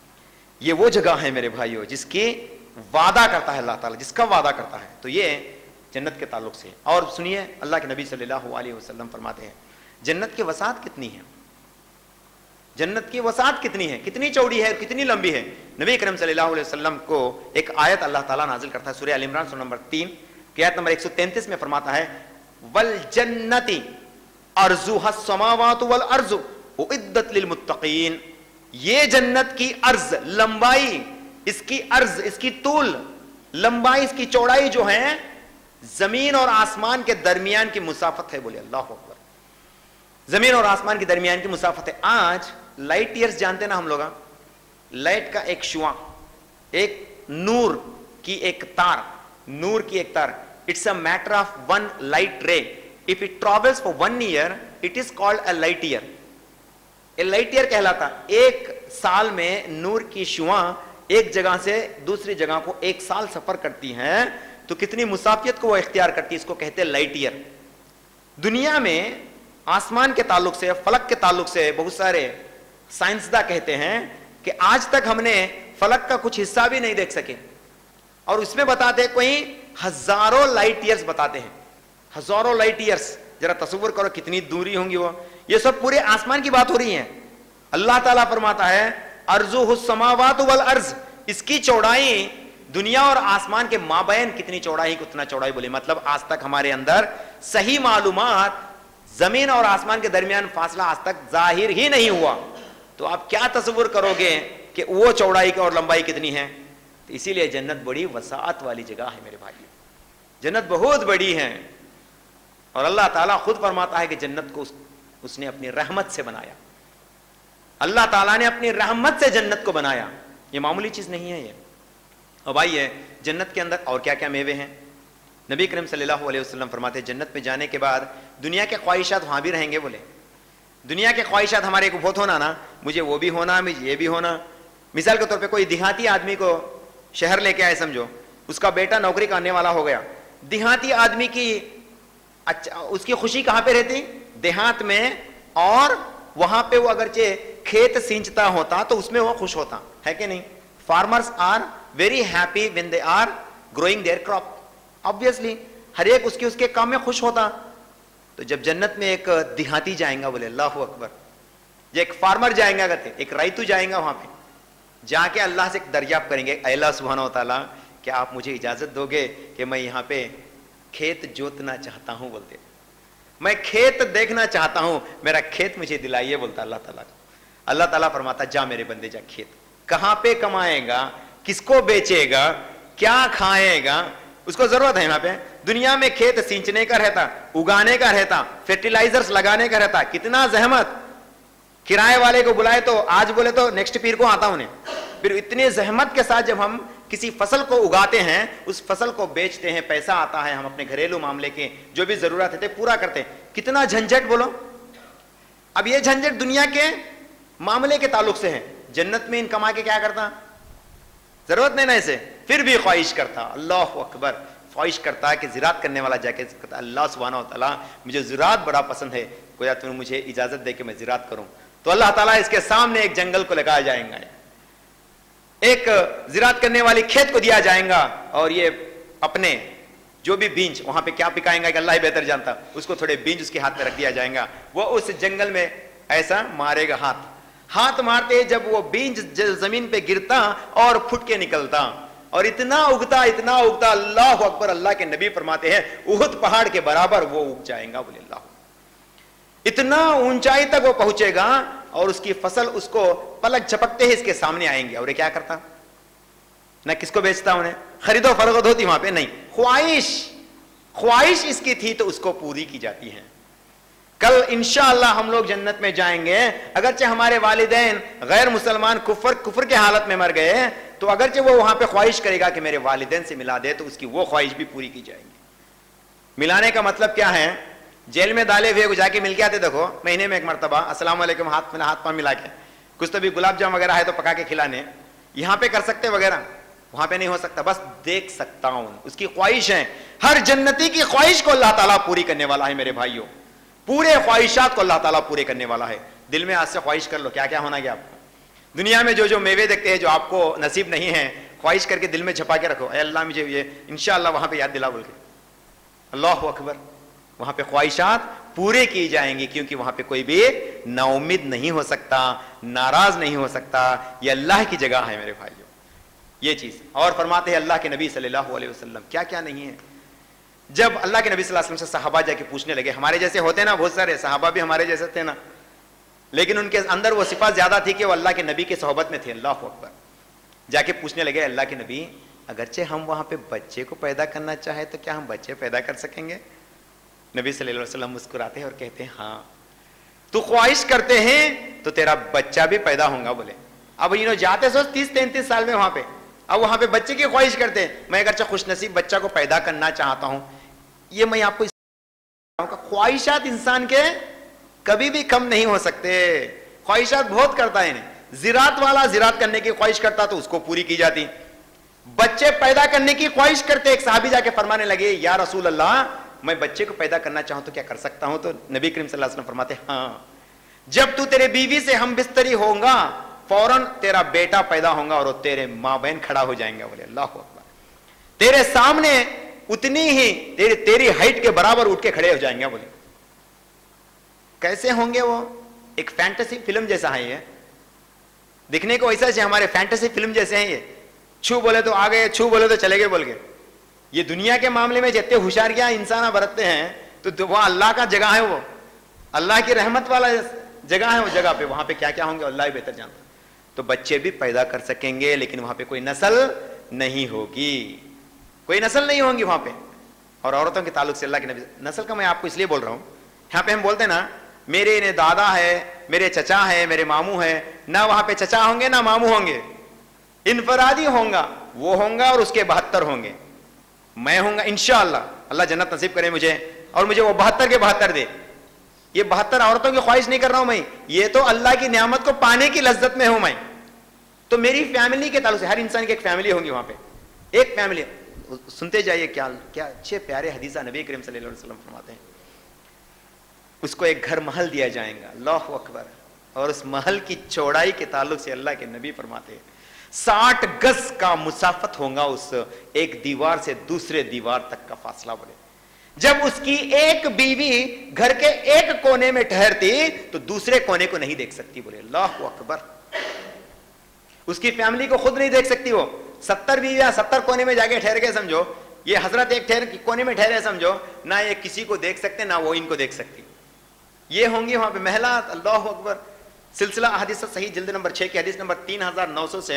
یہ وہ جگہ ہے میرے بھائیو جس کی وعدہ کرتا ہے اللہ تعالیٰ، جس کا وعدہ کرتا ہے. تو یہ جنت کے تعلق سے. اور سنیے اللہ کے نبی صلی اللہ علیہ وسلم فرماتے ہیں جنت کی وسعت کتنی ہے، جنت کی وسعت کتنی ہے، کتنی چوڑی ہے، کتنی لمبی ہے. نبی کریم صلی اللہ علیہ وسلم کو ایک آیت اللہ تعالیٰ نازل کرتا ہے سورہ آل عمران سورہ نمبر 3 کی آیت نمبر 133 میں فرماتا ہے وَالْجَنَّةِ عَرْضُهَا السَّمَاوَاتُ وَالْأَرْضُ أُعِدَّتْ لِلْمُتَّقِينَ. یہ جنت کی عرض، لمبائی، اس کی عرض، اس کی طول، لمبائی، اس کی چوڑائی جو ہے زمین اور آسمان کے درمیان کی مسافت ہے. بولے اللہ اکبر. زمین اور آسمان کے درمیان کی مسافت ہے. آج لائٹ ایئرز جانتے نا ہم لوگ، لائٹ کا ایک شعاع، ایک نور کی ایک تار، نور کی ایک تار، it's a matter of one light ray. If it travels for 1 year, it is called a light year. a light year کہلاتا ایک سال میں نور کی شعاع ایک جگہ سے دوسری جگہ کو 1 سال سفر کرتی ہیں تو کتنی مسافت کو وہ اختیار کرتی ہے، اس کو کہتے ہیں لائٹ ایئر. دنیا میں آسمان کے تعلق سے، فلک کے تعلق سے بہت سارے سائنسداں کہتے ہیں کہ آج تک ہم نے فلک کا کچھ حصہ بھی نہیں دیکھ سکے، اور اس میں بتاتے کوئی ہزاروں لائٹ ایئرز بتاتے ہیں، ہزاروں لائٹ ایئرز. ذرا تصور کرو کتنی دوری ہوں گی وہ. یہ سب پورے آسمان کی بات ہو رہی ہے. اللہ تعالیٰ فرماتا ہے ارضُهُ السماوات والارض، اس کی چوڑائی دنیا اور آسمان کے مابین کتنی چوڑائی کتنا چوڑائی. بولے مطلب آج تک ہمارے اندر صحیح معلومات زمین اور آسمان کے درمیان فاصلہ آج تک ظاہر ہی نہیں ہوا. تو آپ کیا تصور کرو گے کہ وہ چوڑائی اور لمبائی کتنی ہے. تو اسی لیے جنت بڑی وسعت والی جگہ ہے میرے بھائی، جنت بہت بڑی ہے. اور اللہ تعالیٰ خود فرماتا ہے کہ جنت کو اس نے اپنی رحمت سے بنایا. اللہ تعالیٰ نے اپنی رحمت سے جنت کو بنایا. یہ معمولی چیز نہیں ہے یہ. اور بھائی ہے جنت کے اندر اور کیا کیا میوے ہیں. نبی کریم صلی اللہ علیہ وسلم فرماتے ہیں جنت میں جانے کے بعد دنیا کے خواہشات وہاں بھی رہیں گے. بولے دنیا کے خواہشات ہمارے کو بہت ہونا نا، مجھے وہ بھی ہونا، مجھے یہ بھی ہونا. مثال کے طور پہ کوئی دیہاتی آدمی کو شہر لے کے آئے، سمجھو اس کا بیٹا نوکری کرنے والا ہو گیا. دیہاتی آدمی کی اس کی خوشی کہاں پہ رہتی؟ دیہات میں. اور وہاں پہ وہ اگرچہ کھیت سینچتا ہوتا تو اس میں وہ خوش ہوتا ہے کہ نہیں. Farmers are very happy when they are growing their crop. Obviously, हर एक उसके काम में खुश होता. तो जब जन्नत में एक देहाती जाएगा, बोले अल्लाह अकबर, जो एक फार्मर जाएगा, कहते एक राइतू जाएगा, वहां पे जाके अल्लाह से दरियाफ्त करेंगे, अल्लाह सुब्हानहू व तआला क्या आप मुझे इजाजत दोगे कि मैं यहाँ पे खेत जोतना चाहता हूँ, बोलते मैं खेत देखना चाहता हूँ, मेरा खेत मुझे दिलाइए, बोलता अल्लाह ताला. अल्लाह ताला फरमाता जा मेरे बंदे जा, खेत कहाँ पे कमाएगा, किसको बेचेगा, क्या खाएगा, उसको जरूरत है. यहाँ पे दुनिया में खेत सींचने का रहता, उगाने का रहता, फर्टिलाइजर्स लगाने का रहता, कितना जहमत. किराए वाले को बुलाए तो आज बोले तो नेक्स्ट पीर को आता उन्हें. फिर इतने जहमत के साथ जब हम किसी फसल को उगाते हैं, उस फसल को बेचते हैं, पैसा आता है, हम अपने घरेलू मामले के जो भी जरूरत है पूरा करते हैं. कितना झंझट बोलो. अब ये झंझट दुनिया के मामले के ताल्लुक से है. जन्नत में इन कमा के क्या करता, जरूरत नहीं ना इसे, फिर भी ख्वाहिश करता. अल्लाह अकबर, ख्वाहिश करता है कि ज़िरात करने वाला जाके कहता अल्लाह सुब्हानहू व तआला मुझे ज़िरात बड़ा पसंद है, गोया तुम्हें मुझे इजाजत दे कि मैं ज़िरात करूं. तो अल्लाह ताला इसके सामने एक जंगल को लगाया जाएगा, एक ज़िरात करने वाली खेत को दिया जाएगा, और ये अपने जो भी बीज वहां पे क्या पिकाएंगा कि अल्लाह ही बेहतर जानता, उसको थोड़े बीज उसके हाथ में रख दिया जाएगा. वो उस जंगल में ऐसा मारेगा, हाथ मारते जब वो बीज जमीन पे गिरता और फुट के निकलता, और इतना उगता, अल्लाह अकबर. अल्लाह के नबी फरमाते हैं उहुद पहाड़ के बराबर वो उग जाएगा, बोले अल्लाह. इतना ऊंचाई तक वो पहुंचेगा और उसकी फसल उसको पलक झपकते ही इसके सामने आएंगे. और ये क्या करता, ना किसको बेचता, उन्हें खरीदो फरोख्त होती वहां पे नहीं, ख्वाहिश इसकी थी तो उसको पूरी की जाती है. कल इंशाअल्लाह हम लोग जन्नत में जाएंगे, अगरचे हमारे वालिदैन गैर मुसलमान कुफर के हालत में मर गए, तो अगरचे वो वहां पे ख्वाहिश करेगा कि मेरे वालिदैन से मिला दे, तो उसकी वो ख्वाहिश भी पूरी की जाएगी. मिलाने का मतलब क्या है, जेल में डाले हुए को जाके मिल के आते, देखो महीने में एक मरतबा अस्सलाम वालेकुम, हाथ पांव मिला के, कुछ तो भी गुलाब जाम वगैरह है तो पका के खिलाने, यहां पे कर सकते वगैरह, वहां पे नहीं हो सकता, बस देख सकता हूं. उसकी ख्वाहिश है, हर जन्नती की ख्वाहिश को अल्लाह ताला पूरी करने वाला है मेरे भाइयों. पूरे ख्वाहिशात को अल्लाह ताला पूरे करने वाला है. दिल में आज से ख्वाहिश कर लो, क्या क्या होना क्या आपको. दुनिया में जो मेवे देखते हैं जो आपको नसीब नहीं है, ख्वाहिश करके दिल में छपा के रखो, अल्लाह मुझे ये इंशाअल्लाह वहां पे याद दिला बोल के. अल्लाह अकबर, वहां पे ख्वाहिशात पूरे की जाएंगी, क्योंकि वहां पे कोई भी नाउम्मीद नहीं हो सकता, नाराज नहीं हो सकता. ये अल्लाह की जगह है मेरे भाइयों, ये चीज. और फरमाते हैं अल्लाह के नबी सल्लल्लाहु अलैहि वसल्लम क्या क्या नहीं है. जब अल्लाह के नबी सल्लल्लाहु अलैहि वसल्लम से सहाबा जाके पूछने लगे, हमारे जैसे होते ना बहुत सारे सहाबा भी हमारे जैसे थे ना, लेकिन उनके अंदर वो सिफात ज्यादा थी कि वो अल्लाह के नबी की सोहबत में थे. अल्लाह अकबर, जाके पूछने लगे अल्लाह के नबी, अगरचे हम वहां पे बच्चे को पैदा करना चाहे तो क्या हम बच्चे पैदा कर सकेंगे. नबी सल्लल्लाहु अलैहि वसल्लम मुस्कुराते हैं और कहते हैं हाँ, तू ख्वाहिश करते हैं तो तेरा बच्चा भी पैदा होगा. बोले अब जाते सोच 30-33 साल में वहां पे, अब वहां पे बच्चे की ख्वाहिश करते हैं. मैं अगरचे खुशनसीब बच्चा को पैदा करना चाहता हूं, ये मैं आपको ख्वाहिशात इंसान के कभी भी कम नहीं हो सकते. ख्वाहिशात बहुत करता है इन्हें. ज़िरात वाला ज़िरात करने की ख्वाहिश करता तो उसको पूरी की जाती. बच्चे पैदा करने की ख्वाहिश करते, एक साहबी जाके फरमाने लगे या रसूल अल्लाह, मैं बच्चे को पैदा करना चाहूं तो क्या कर सकता हूं. तो नबी करीम सल्लल्लाहु अलैहि वसल्लम फरमाते हाँ, जब तू तेरे बीवी से हम बिस्तरी होगा फौरन तेरा बेटा पैदा होगा और तेरे माँ बहन खड़ा हो जाएंगे. बोले अल्लाह अकबर, तेरे सामने उतनी ही तेरी हाइट के बराबर उठ के खड़े हो जाएंगे. बोले कैसे होंगे वो, एक फैंटेसी फिल्म जैसा है ये, दिखने को ऐसा है हमारे फैंटेसी फिल्म जैसे हैं ये. छू बोले तो आ गए, छू बोले तो चले गए बोल के. ये दुनिया के मामले में जितने होशियारियां इंसान बरतते हैं तो वह अल्लाह का जगह है, वो अल्लाह की रहमत वाला जगह है. वो जगह पे वहां पे क्या क्या होंगे अल्लाह ही बेहतर जानता. तो बच्चे भी पैदा कर सकेंगे, लेकिन वहां पे कोई नस्ल नहीं होगी, कोई नस्ल नहीं होंगी वहां पे. और औरतों के ताल्लुक से अल्लाह के नबी, नस्ल का मैं आपको इसलिए बोल रहा हूं, यहाँ पे हम बोलते हैं ना मेरे ने दादा है, मेरे चचा है, मेरे मामू है, ना वहां पे चचा होंगे ना मामू होंगे, इनफरादी होगा, वो होगा और उसके 72 होंगे. मैं होऊंगा इंशाअल्लाह, अल्लाह जन्नत नसीब करे मुझे, और मुझे वो 72 के 72 दे. ये 72 औरतों की ख्वाहिश नहीं कर रहा हूं मैं, ये तो अल्लाह की नियामत को पाने की लज्जत में हूं मैं. तो मेरी फैमिली के ताल्लुक से हर इंसान की एक फैमिली होगी वहां पे, एक फैमिली. सुनते जाइए क्या क्या अच्छे प्यारे हदीसा नबी करीम सल्लल्लाहु अलैहि वसल्लम फरमाते हैं. उसको एक घर महल दिया जाएगा, अल्लाह अकबर. और उस महल की चौड़ाई के ताल्लुक से अल्लाह के नबी फरमाते हैं 60 गज का मुसाफत होगा उस एक दीवार से दूसरे दीवार तक का फासला। बोले जब उसकी एक बीवी घर के एक कोने में ठहरती तो दूसरे कोने को नहीं देख सकती। बोले अल्लाहु अकबर। उसकी फैमिली को खुद नहीं देख सकती। वो 70 बीवियां 70 कोने में जाके ठहर गए समझो, ये हजरत एक कोने में ठहरे समझो, ना ये किसी को देख सकते ना वो इनको देख सकती। ये होंगी वहां पे महलात। अल्लाहु अकबर। सिलसिला अहादीस सही जिल्द नंबर 6 की हदीस नंबर 3900 से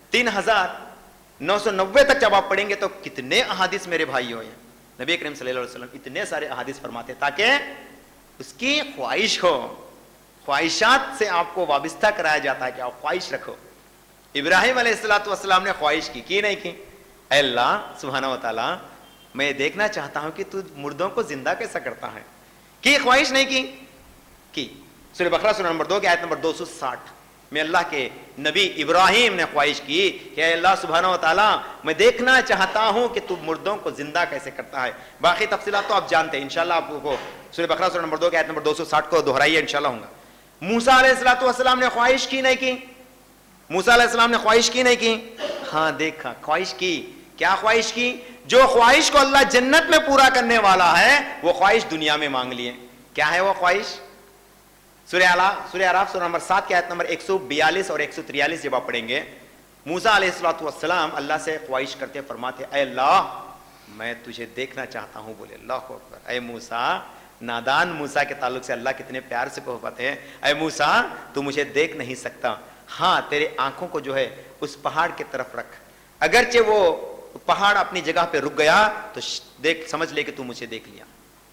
3990 तक जब आप पढ़ेंगे तो कितने अहादीस मेरे भाइयों हैं। नबी करीम सल्लल्लाहु अलैहि वसल्लम इतने सारे अहादीस फरमाते ताकि उसकी ख्वाहिश हो। ख्वाहिशात से आपको वाबिस्ता कराया जाता है कि आप ख्वाहिश रखो। इब्राहिम अलैहिस्सलाम ने ख्वाहिश की नहीं की? अल्लाह सुब्हानहू व तआला मैं देखना चाहता हूं कि तू मुर्दों को जिंदा कैसा करता है। की ख्वाहिश नहीं की? सूरह बकरा सूरह नंबर 2 की आयत नंबर 260 में अल्लाह के नबी इब्राहिम ने ख्वाहिश की कि अल्लाह सुब्हानहू व तआला मैं देखना चाहता हूं कि तू मुर्दों को जिंदा कैसे करता है। बाकी तफसीलात तो आप जानते हैं, इंशाल्लाह आपको सूरह बकरा सूरह नंबर 2 की आयत नंबर 260 को दोहराइए इंशाल्लाह होगा। मूसा अलैहिस्सलाम ने ख्वाहिश की नहीं की? मूसा अलैहिस्सलाम ने ख्वाहिश की नहीं की? हाँ देखा, ख्वाहिश की। क्या ख्वाहिश की? जो ख्वाहिश को अल्लाह जन्नत में पूरा करने वाला है वो ख्वाहिश दुनिया में मांग लिए। क्या है वो ख्वाहिश? सूरह आराफ सूरह नंबर 7 की आयत नंबर 142 और 143 जब आप पढ़ेंगे, मूसा अलैहिस्सलाम अल्लाह से ख्वाहिश करते फरमाते ऐ अल्लाह मैं तुझे देखना चाहता हूं। बोले अल्लाहु अकबर। ऐ मूसा, नादान मूसा के ताल्लुक से अल्लाह कितने प्यार से कहते हैं, ऐ मूसा तू मुझे देख नहीं सकता, हाँ तेरे आंखों को जो है उस पहाड़ की तरफ रख, अगरचे वो पहाड़ अपनी जगह पे रुक गया तो देख समझ ले कि तू मुझे देख लिया।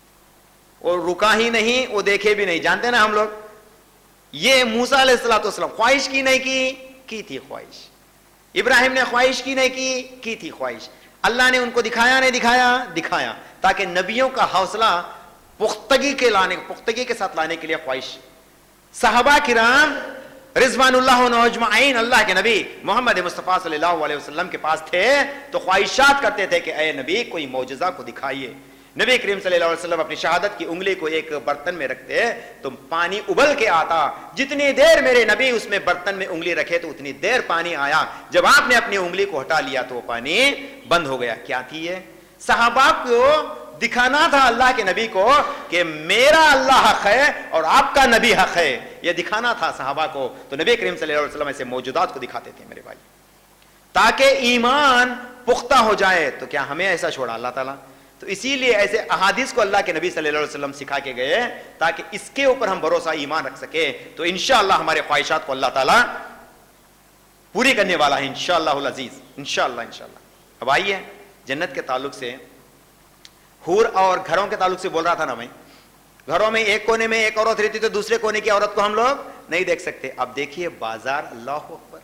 और रुका ही नहीं, वो देखे भी नहीं। जानते ना हम लोग, ये मूसा अलैहिस्सलाम ख्वाहिश की नहीं की थी ख्वाहिश। इब्राहिम ने ख्वाहिश की नहीं की थी ख्वाहिश। अल्लाह ने उनको दिखाया नहीं दिखाया ताकि नबियों का हौसला पुख्तगी के साथ लाने के लिए ख्वाहिश। सहाबा किराम रिजवानुल्लाह अजमाइन अल्लाह के नबी मोहम्मद मुस्तफ़ा सल्लल्लाहु अलैहि वसल्लम के पास थे तो ख्वाहिशात करते थे कि ऐ नबी कोई मौजज़ा को दिखाइए। नबी करीम सल्लल्लाहु अलैहि वसल्लम अपनी शहादत की उंगली को एक बर्तन में रखते तो पानी उबल के आता। जितनी देर मेरे नबी उसमें बर्तन में उंगली रखे तो उतनी देर पानी आया। जब आपने अपनी उंगली को हटा लिया तो वो पानी बंद हो गया। क्या थी ये? सहाबा को दिखाना था अल्लाह के नबी को कि मेरा अल्लाह हक है और आपका नबी हक है। यह दिखाना था सहाबा को। तो नबी करीम सल्लल्लाहु अलैहि वसल्लम ऐसे मौजूदात को दिखाते थे मेरे भाई, ताकि ईमान पुख्ता हो जाए। तो क्या हमें ऐसा छोड़ा अल्लाह ताला? तो इसीलिए ऐसे अहादीस को अल्लाह के नबी सल्लल्लाहु अलैहि वसल्लम सिखा के गए ताकि इसके ऊपर हम भरोसा ईमान रख सके। तो इंशाअल्लाह हमारे ख्वाहिशात को अल्लाह ताला पूरी करने वाला है इंशाअल्लाहुल अजीज, इंशाअल्लाह। अब आइए जन्नत के ताल्लुक से, हूर और घरों के ताल्लुक से बोल रहा था ना मैं। घरों में एक कोने में एक औरत रहती तो दूसरे कोने की औरत को हम लोग नहीं देख सकते। अब देखिए बाजार, अल्लाहु अकबर।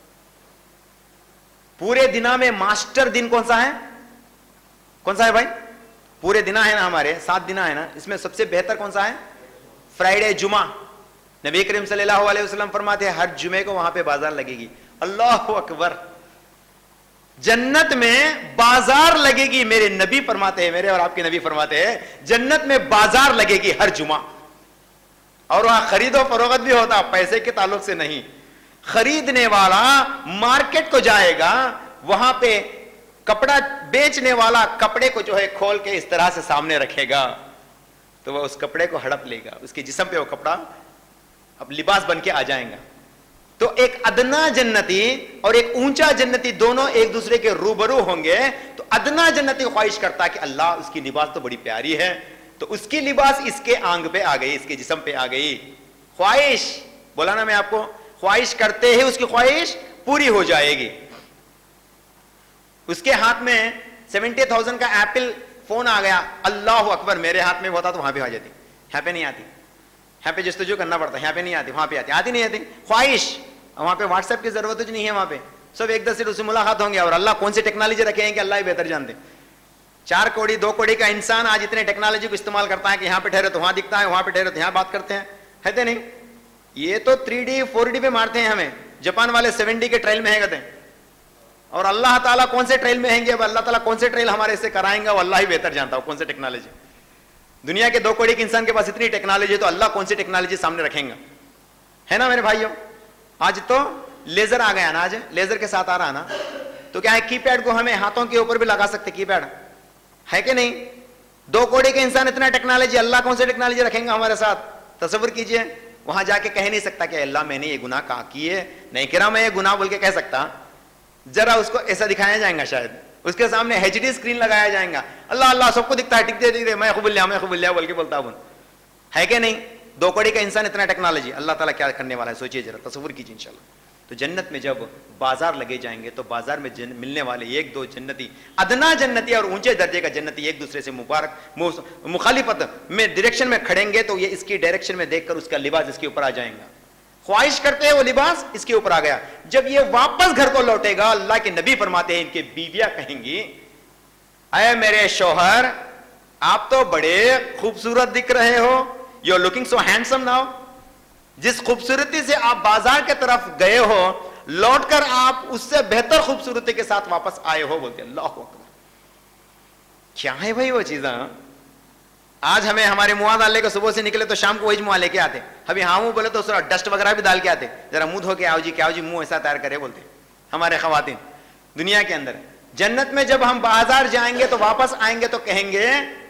पूरे दिना में मास्टर दिन कौन सा है? कौन सा है भाई? पूरे दिना है ना, हमारे 7 दिना है ना, इसमें सबसे बेहतर कौन सा है? फ्राइडे, जुमा। नबी करीम सल्लल्लाहु अलैहि वसल्लम फरमाते हैं हर जुमे को वहां पे बाजार लगेगी। अल्लाहु अकबर। जन्नत में बाजार लगेगी। मेरे नबी फरमाते हैं, मेरे और आपके नबी फरमाते हैं जन्नत में बाजार लगेगी हर जुमा। और वहां खरीदो फरोख्त भी होता, पैसे के ताल्लुक से नहीं। खरीदने वाला मार्केट को जाएगा, वहां पे कपड़ा बेचने वाला कपड़े को जो है खोल के इस तरह से सामने रखेगा तो वह उस कपड़े को हड़प लेगा, उसके जिस्म पे वो कपड़ा अब लिबास बन के आ जाएगा। तो एक अदना जन्नती और एक ऊंचा जन्नती दोनों एक दूसरे के रूबरू होंगे। तो अदना जन्नती ख्वाहिश करता कि अल्लाह उसकी लिबास तो बड़ी प्यारी है, तो उसकी लिबास इसके आंग पे आ गई, इसके जिस्म पे आ गई। ख्वाहिश बोला ना मैं आपको, ख्वाहिश करते ही उसकी ख्वाहिश पूरी हो जाएगी। उसके हाथ में 70,000 का एप्पल फोन आ गया, अल्लाह अकबर। मेरे हाथ में होता तो वहां पे आ जाती, यहाँ पे नहीं आती। यहाँ पे जस्तजू करना पड़ता है, यहाँ पे नहीं आती, वहां पे आती नहीं आती। ख्वाहिश, वहां पे व्हाट्सएप की जरूरत ही नहीं है। वहां पे सब एक दूसरे से मुलाकात होंगे। और अल्लाह कौन सी टेक्नोलॉजी रखे हैं कि अल्लाह ही बेहतर जानते। 4 कौड़ी 2 कौड़ी का इंसान आज इतने टेक्नोलॉजी को इस्तेमाल करता है कि यहाँ पे ठहरे तो वहां दिखता है, वहां पे ठहरे तो यहाँ बात करते हैं, है नहीं? ये तो 3D 4D पे मारते हैं हमें। जापान वाले 7D के ट्रायल में है कहते हैं। और अल्लाह ताला कौन से ट्रेल में हैंगे? अब अल्लाह ताला कौन से ट्रेल हमारे से कराएंगे वो अल्लाह ही बेहतर जानता हो। कौन से टेक्नोलॉजी दुनिया के 2 कौड़ी के इंसान के पास इतनी टेक्नोलॉजी, तो अल्लाह कौन सी टेक्नोलॉजी सामने रखेंगे? है ना मेरे भाइयों? आज तो लेजर आ गया ना, आज लेजर के साथ आ रहा ना, तो क्या है कीपैड को हमें हाथों के ऊपर भी लगा सकते, कीपैड है कि नहीं? 2 कौड़ी के इंसान इतना टेक्नोलॉजी, अल्लाह कौन सी टेक्नोलॉजी रखेंगे हमारे साथ? तसव्वुर कीजिए, वहां जाके कह नहीं सकता कि अल्लाह मैंने ये गुनाह कहा किए, नहीं करा मैं ये गुनाह बोल के कह सकता, जरा उसको ऐसा दिखाया जाएगा, शायद उसके सामने HD स्क्रीन लगाया जाएगा, अल्लाह अल्लाह सबको दिखता है, दिखते मैं खुबुल्ला बोल के बोलता हूं, है कि नहीं? 2 कौड़ी का इंसान इतना टेक्नोलॉजी, अल्लाह ताला क्या करने वाला है सोचिए जरा, तसव्वुर कीजिए इंशाल्लाह। तो जन्नत में जब बाजार लगे जाएंगे तो बाजार में मिलने वाले 1-2 जन्नती, अदना जन्नती और ऊंचे दर्जे का जन्नती एक दूसरे से मुखालिफत में डायरेक्शन में खड़ेंगे, तो ये इसकी डायरेक्शन में देखकर उसका लिबास इसके ऊपर आ जाएगा, ख्वाहिश करते हैं वो लिबास इसके ऊपर आ गया। जब ये वापस घर को लौटेगा, अल्लाह के नबी फरमाते हैं इनके बीवियां कहेंगी, अय मेरे शौहर आप तो बड़े खूबसूरत दिख रहे हो, you are looking so handsome now. जिस खूबसूरती से आप बाजार के तरफ गए हो, लौटकर आप उससे बेहतर खूबसूरती के साथ वापस आए हो, बोलते अल्लाह अकबर। क्या है भाई वो चीज़? आज हमें हमारे मुंह डालने को सुबह से निकले तो शाम को वही मुंह लेके आते, अभी हाँ मुंह बोले तो उसका डस्ट वगैरह भी डाल के आते, जरा मुंह धो के आओ जी, क्या आओ जी, मुंह ऐसा तैयार करे बोलते हमारे खवातीन दुनिया के अंदर। जन्नत में जब हम बाजार जाएंगे तो वापस आएंगे तो कहेंगे,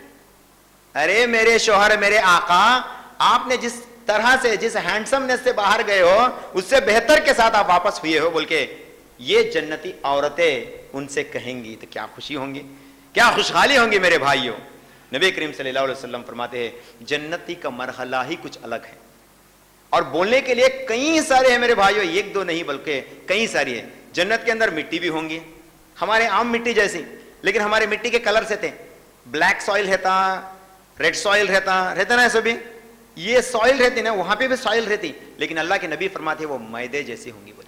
अरे मेरे शौहर मेरे आका, आपने जिस तरह से जिस हैंडसमनेस से बाहर गए हो उससे बेहतर के साथ आप वापस हुए हो, बोल के ये जन्नती औरतें उनसे कहेंगी, तो क्या खुशी होंगी, क्या खुशहाली होंगी मेरे भाइयों। नबी करीम सल्लल्लाहु अलैहि वसल्लम फरमाते हैं जन्नती का मरहला ही कुछ अलग है, और बोलने के लिए कई सारे हैं मेरे भाइयों, 1-2 नहीं बल्कि कई सारी है। जन्नत के अंदर मिट्टी भी होंगी, हमारे आम मिट्टी जैसी, लेकिन हमारे मिट्टी के कलर से थे, ब्लैक सॉइल रहता, रेड सॉइल रहता ना, सभी ये सॉइल रहती ना, वहां पे भी सॉइल रहती, लेकिन अल्लाह के नबी फरमाते वो मैदे जैसी होंगी, बोले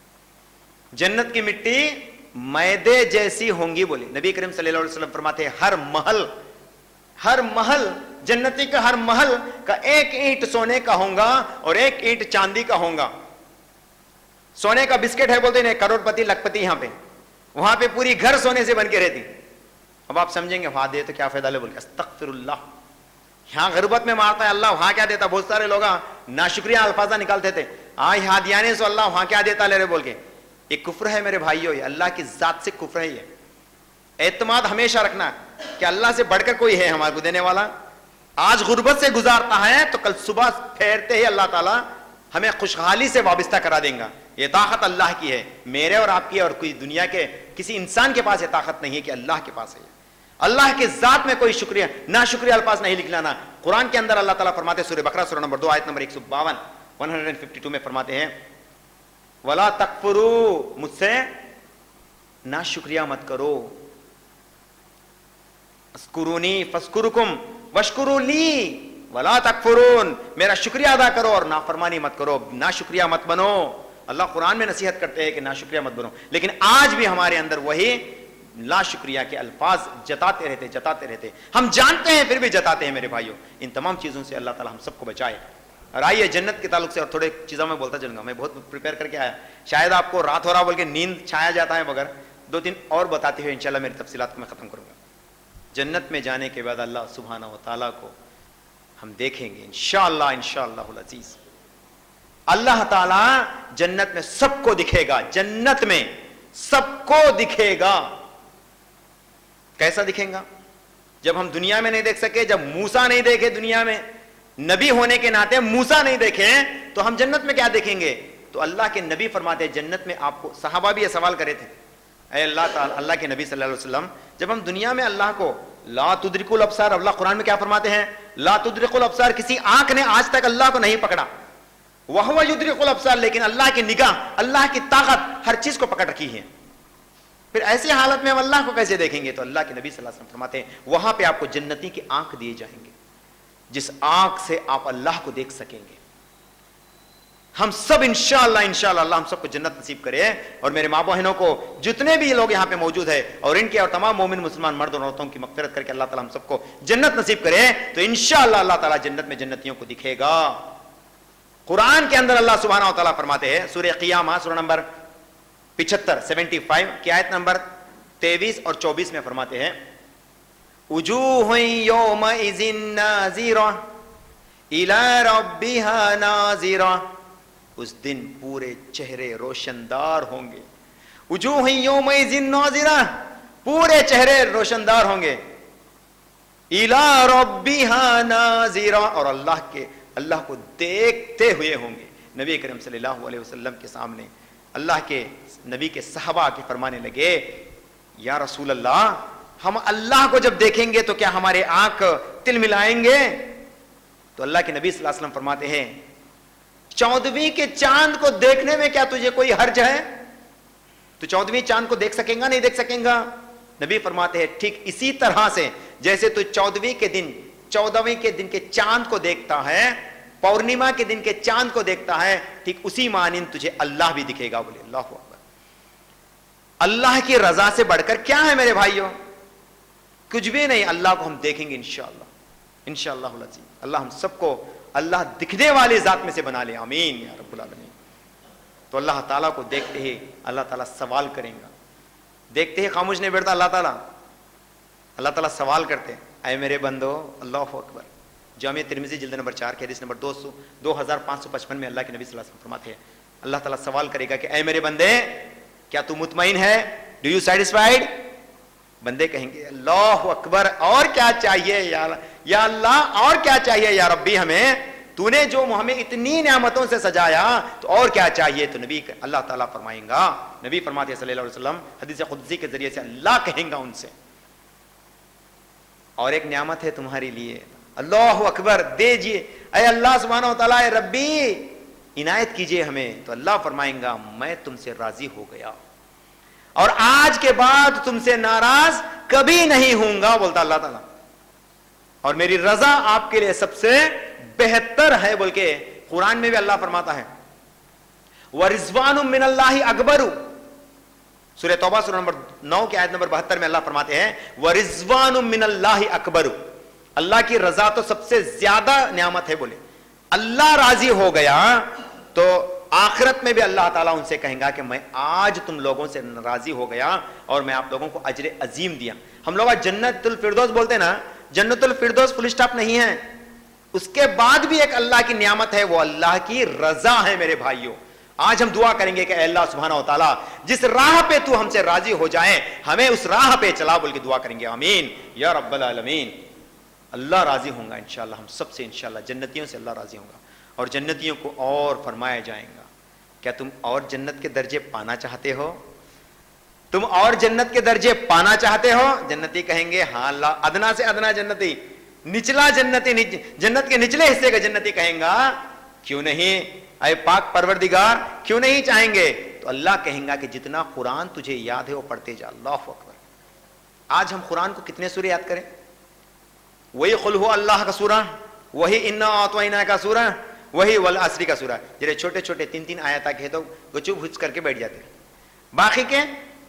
जन्नत की मिट्टी मैदे जैसी होंगी, बोले नबी करीम सल्लल्लाहु अलैहि वसल्लम फरमाते हर महल जन्नती का हर महल का 1 ईंट सोने का होगा और 1 ईंट चांदी का होगा। सोने का बिस्किट है बोलते हैं करोड़पति लखपति, यहां पे वहां पे पूरी घर सोने से बन के रहती। अब आप समझेंगे वहां दे तो क्या फायदा ले, बोल के अस्तगफिरुल्लाह, यहां गरबत में मारता है अल्लाह, वहां क्या देता। बहुत सारे लोग नाशुक्रिया अल्फाजा निकालते थे, यहाँ दिया नहीं सो अल्लाह वहां क्या देता ले रहे बोल के। एक कुफ्र है मेरे भाइयों, ये अल्लाह की जात से कुफ्र है। ये एतमाद हमेशा रखना कि अल्लाह से बढ़कर कोई है हमारे को देने वाला। आज गुर्बत से गुजारता है तो कल सुबह फेरते ही अल्लाह ताला हमें खुशहाली से वाबस्ता करा देगा। ये ताकत अल्लाह की है, मेरे और आपकी और कोई दुनिया के किसी इंसान के पास ये ताकत नहीं है कि अल्लाह के पास है। अल्लाह के जात में कोई शुक्रिया ना शुक्रिया अल्फाज नहीं लिखलाना। कुरान के अंदर अल्लाह ताला फरमाते सूरह बकरा सूरह नंबर 2 आयत नंबर 152 में फरमाते हैं वला तकफुरू, मुझसे ना शुक्रिया मत करो। अस्कुरूनी फस्कुरुकुम वश्कुरूली वला तकफुरून, मेरा शुक्रिया अदा करो और नाफरमानी मत करो, ना शुक्रिया मत बनो। अल्लाह कुरान में नसीहत करते हैं कि ना शुक्रिया मत बनो, लेकिन आज भी हमारे अंदर वही ला शुक्रिया के अल्फाज जताते रहते, हम जानते हैं फिर भी जताते हैं। मेरे भाइयों, इन तमाम चीजों से अल्लाह ताला हम सबको बचाए। और आइए जन्नत के ताल्लुक से और थोड़े चीज़ों में बोलता चलूंगा। मैं बहुत प्रिपेयर करके आया, शायद आपको रात हो रहा बोल के नींद छाया जाता है, मगर 2-3 और बताते हुए इंशाल्लाह मेरी तफसीलात को मैं खत्म करूंगा। जन्नत में जाने के बाद अल्लाह सुब्हाना व तआला को हम देखेंगे इंशाअल्लाह इंशाअल्लाहुल अजीज। अल्लाह ताला जन्नत में सबको दिखेगा, जन्नत में सबको दिखेगा। कैसा दिखेगा? जब हम दुनिया में नहीं देख सके, जब मूसा नहीं देखे दुनिया में, नबी होने के नाते मूसा नहीं देखे, तो हम जन्नत में क्या देखेंगे? तो अल्लाह के नबी फरमाते हैं जन्नत में आपको, सहाबा भी ये सवाल करे थे, अल्लाह के नबी सल्लल्लाहु अलैहि वसल्लम, जब हम दुनिया में अल्लाह को ला तुद्रिकुल अब्सार, अल्लाह कुरान में क्या फरमाते हैं? ला तुद्रिकुल अब्सार, किसी आंख ने आज तक अल्लाह को नहीं पकड़ा, वहुवा युद्रिकुल अब्सार, लेकिन अल्लाह की निगाह, अल्लाह की ताकत हर चीज को पकड़ रखी है। फिर ऐसी हालत में हम अल्लाह को कैसे देखेंगे? तो अल्लाह के नबी सल्लल्लाहु अलैहि वसल्लम फरमाते हैं वहां पे आपको जन्नती की आंख दिए जाएंगे, जिस आंख से आप अल्लाह को देख सकेंगे। हम सब इंशाअल्लाह इंशाअल्लाह अल्लाह हम सबको जन्नत नसीब करे। और मेरे माँ बहनों को, जितने भी लोग यहाँ पे मौजूद है, और इनके और तमाम मोमिन मुसलमान मर्द और औरतों की मगफिरत करके अल्लाह ताला हम सबको जन्नत नसीब करे। तो इंशाअल्लाह अल्लाह ताला जन्नत में जन्नतियों को दिखेगा। कुरान के अंदर अल्लाह सुब्हानहू व तआला फरमाते हैं सूरह क़ियामा सूरह नंबर 75 की आयत नंबर 23 और 24 में फरमाते हैं उजूहुन यौमइज़िन नाज़िरा इला रब्बिहा नाज़िरा, उस दिन पूरे चेहरे रोशनदार होंगे। वजूह यौमइज़िन नाज़िरा, पूरे चेहरे रोशनदार होंगे। इला रब्बिहा नाज़िरा, और अल्लाह को देखते हुए होंगे। नबी करीम सल्लल्लाहु अलैहि वसल्लम के सामने अल्लाह के नबी के सहाबा के फरमाने लगे, या रसूल अल्लाह, हम अल्लाह को जब देखेंगे तो क्या हमारे आंख तिल मिलाएंगे? तो अल्लाह के नबी सल्लल्लाहु अलैहि वसल्लम फरमाते हैं, 14वीं के चांद को देखने में क्या तुझे कोई हर्ज है? तो 14वीं चांद को देख सकेगा, नहीं देख सकेगा? नबी फरमाते हैं, ठीक इसी तरह से जैसे तू 14वीं के दिन के चांद को देखता है, पौर्णिमा के दिन के चांद को देखता है, ठीक उसी मानिंद तुझे अल्लाह भी दिखेगा। बोले अल्लाह अकबर। अल्लाह की रजा से बढ़कर क्या है मेरे भाइयों? कुछ भी नहीं। अल्लाह को हम देखेंगे इंशाअल्लाह, इंशाअल्लाह। अल्लाह हम सबको अल्लाह दिखने वाली जात में से बना ले, आमीन या रब्बुल आलमीन। तो अल्लाह ताला को देखते ही अल्लाह ताला सवाल करेगा। देखते ही खामोश नहीं बैठता अल्लाह ताला सवाल करते, ऐ मेरे बंदो, अल्लाह अकबर। जामिया तिरमिज़ी जिल्द नंबर 4 के हदीस नंबर 2555 में अल्लाह के नबी सल्लल्लाहु अलैहि वसल्लम फरमाते हैं, अल्लाह ताला सवाल करेगा कि ऐ मेरे बंदे, क्या तू मुतमईन है? Do you satisfied? बंदे कहेंगे अल्लाह अकबर, और क्या चाहिए या अल्लाह, और क्या चाहिए या रब्बी हमें? तूने जो हमें इतनी नेमतों से सजाया, तो और क्या चाहिए? तो नबी अल्लाह ताला फरमाएंगा, नबी फरमाते हैं सल्लल्लाहु अलैहि वसल्लम हदीस कुदसी के जरिए से, अल्लाह कहेंगा उनसे, और एक नेमत है तुम्हारे लिए, अल्लाह अकबर, दीजिए, अय अल्लाह सुब्हानहू व तआला, रब्बी इनायत कीजिए हमें। तो अल्लाह फरमाएंगा, मैं तुमसे राजी हो गया और आज के बाद तुमसे नाराज कभी नहीं होऊंगा, बोलता अल्लाह ताला, और मेरी रजा आपके लिए सबसे बेहतर है। बोल के कुरान में भी अल्लाह फरमाता है, व रिज़वानुम मिनल्लाहि अकबरु, सूरह तौबा सूरह नंबर 9 की आयत नंबर 72 में अल्लाह फरमाते हैं, व रिज़वानुम मिनल्लाहि अकबरु, अल्लाह की रजा तो सबसे ज्यादा नियामत है। बोले अल्लाह राजी हो गया तो आखिरत में भी अल्लाह ताला उनसे कहेगा कि मैं आज तुम लोगों से राजी हो गया और मैं आप लोगों को अजर अजीम दिया। हम लोग आज जन्नतुल फिरदौस बोलते ना, जन्नतुल फिरदौस फुल स्टॉप नहीं है, उसके बाद भी एक अल्लाह की नियामत है, वो अल्लाह की रजा है। मेरे भाइयों, आज हम दुआ करेंगे कि अल्लाह सुब्हानहू व तआला जिस राह पे तू हमसे राजी हो जाए, हमें उस राह पे चला, बोल के दुआ करेंगे, आमीन या रब्बल आलमीन। अल्लाह राजी होगा इंशाअल्लाह, हम सबसे इंशाअल्लाह, जन्नतियों से अल्लाह राजी होगा। और जन्नतियों को और फरमाया जाएगा, क्या तुम और जन्नत के दर्जे पाना चाहते हो? तुम और जन्नत के दर्जे पाना चाहते हो? जन्नती कहेंगे हाँ अल्लाह। अदना से अदना जन्नती, निचला जन्नती, जन्नत के निचले हिस्से का जन्नती कहेगा क्यों नहीं, अय पाक परवरदिगार, क्यों नहीं चाहेंगे? तो अल्लाह कहेगा कि जितना कुरान तुझे याद है वो पढ़ते जा। अल्लाह अकबर। आज हम कुरान को कितने सूरे याद करें? वही कुल हु अल्लाह का सूरा, वही इन्ना आतवैना का सूरा, वही वल असरी का सूरा। जरे छोटे छोटे 3-3 आयत के तो गुचुब हुच करके बैठ जाते। बाकी के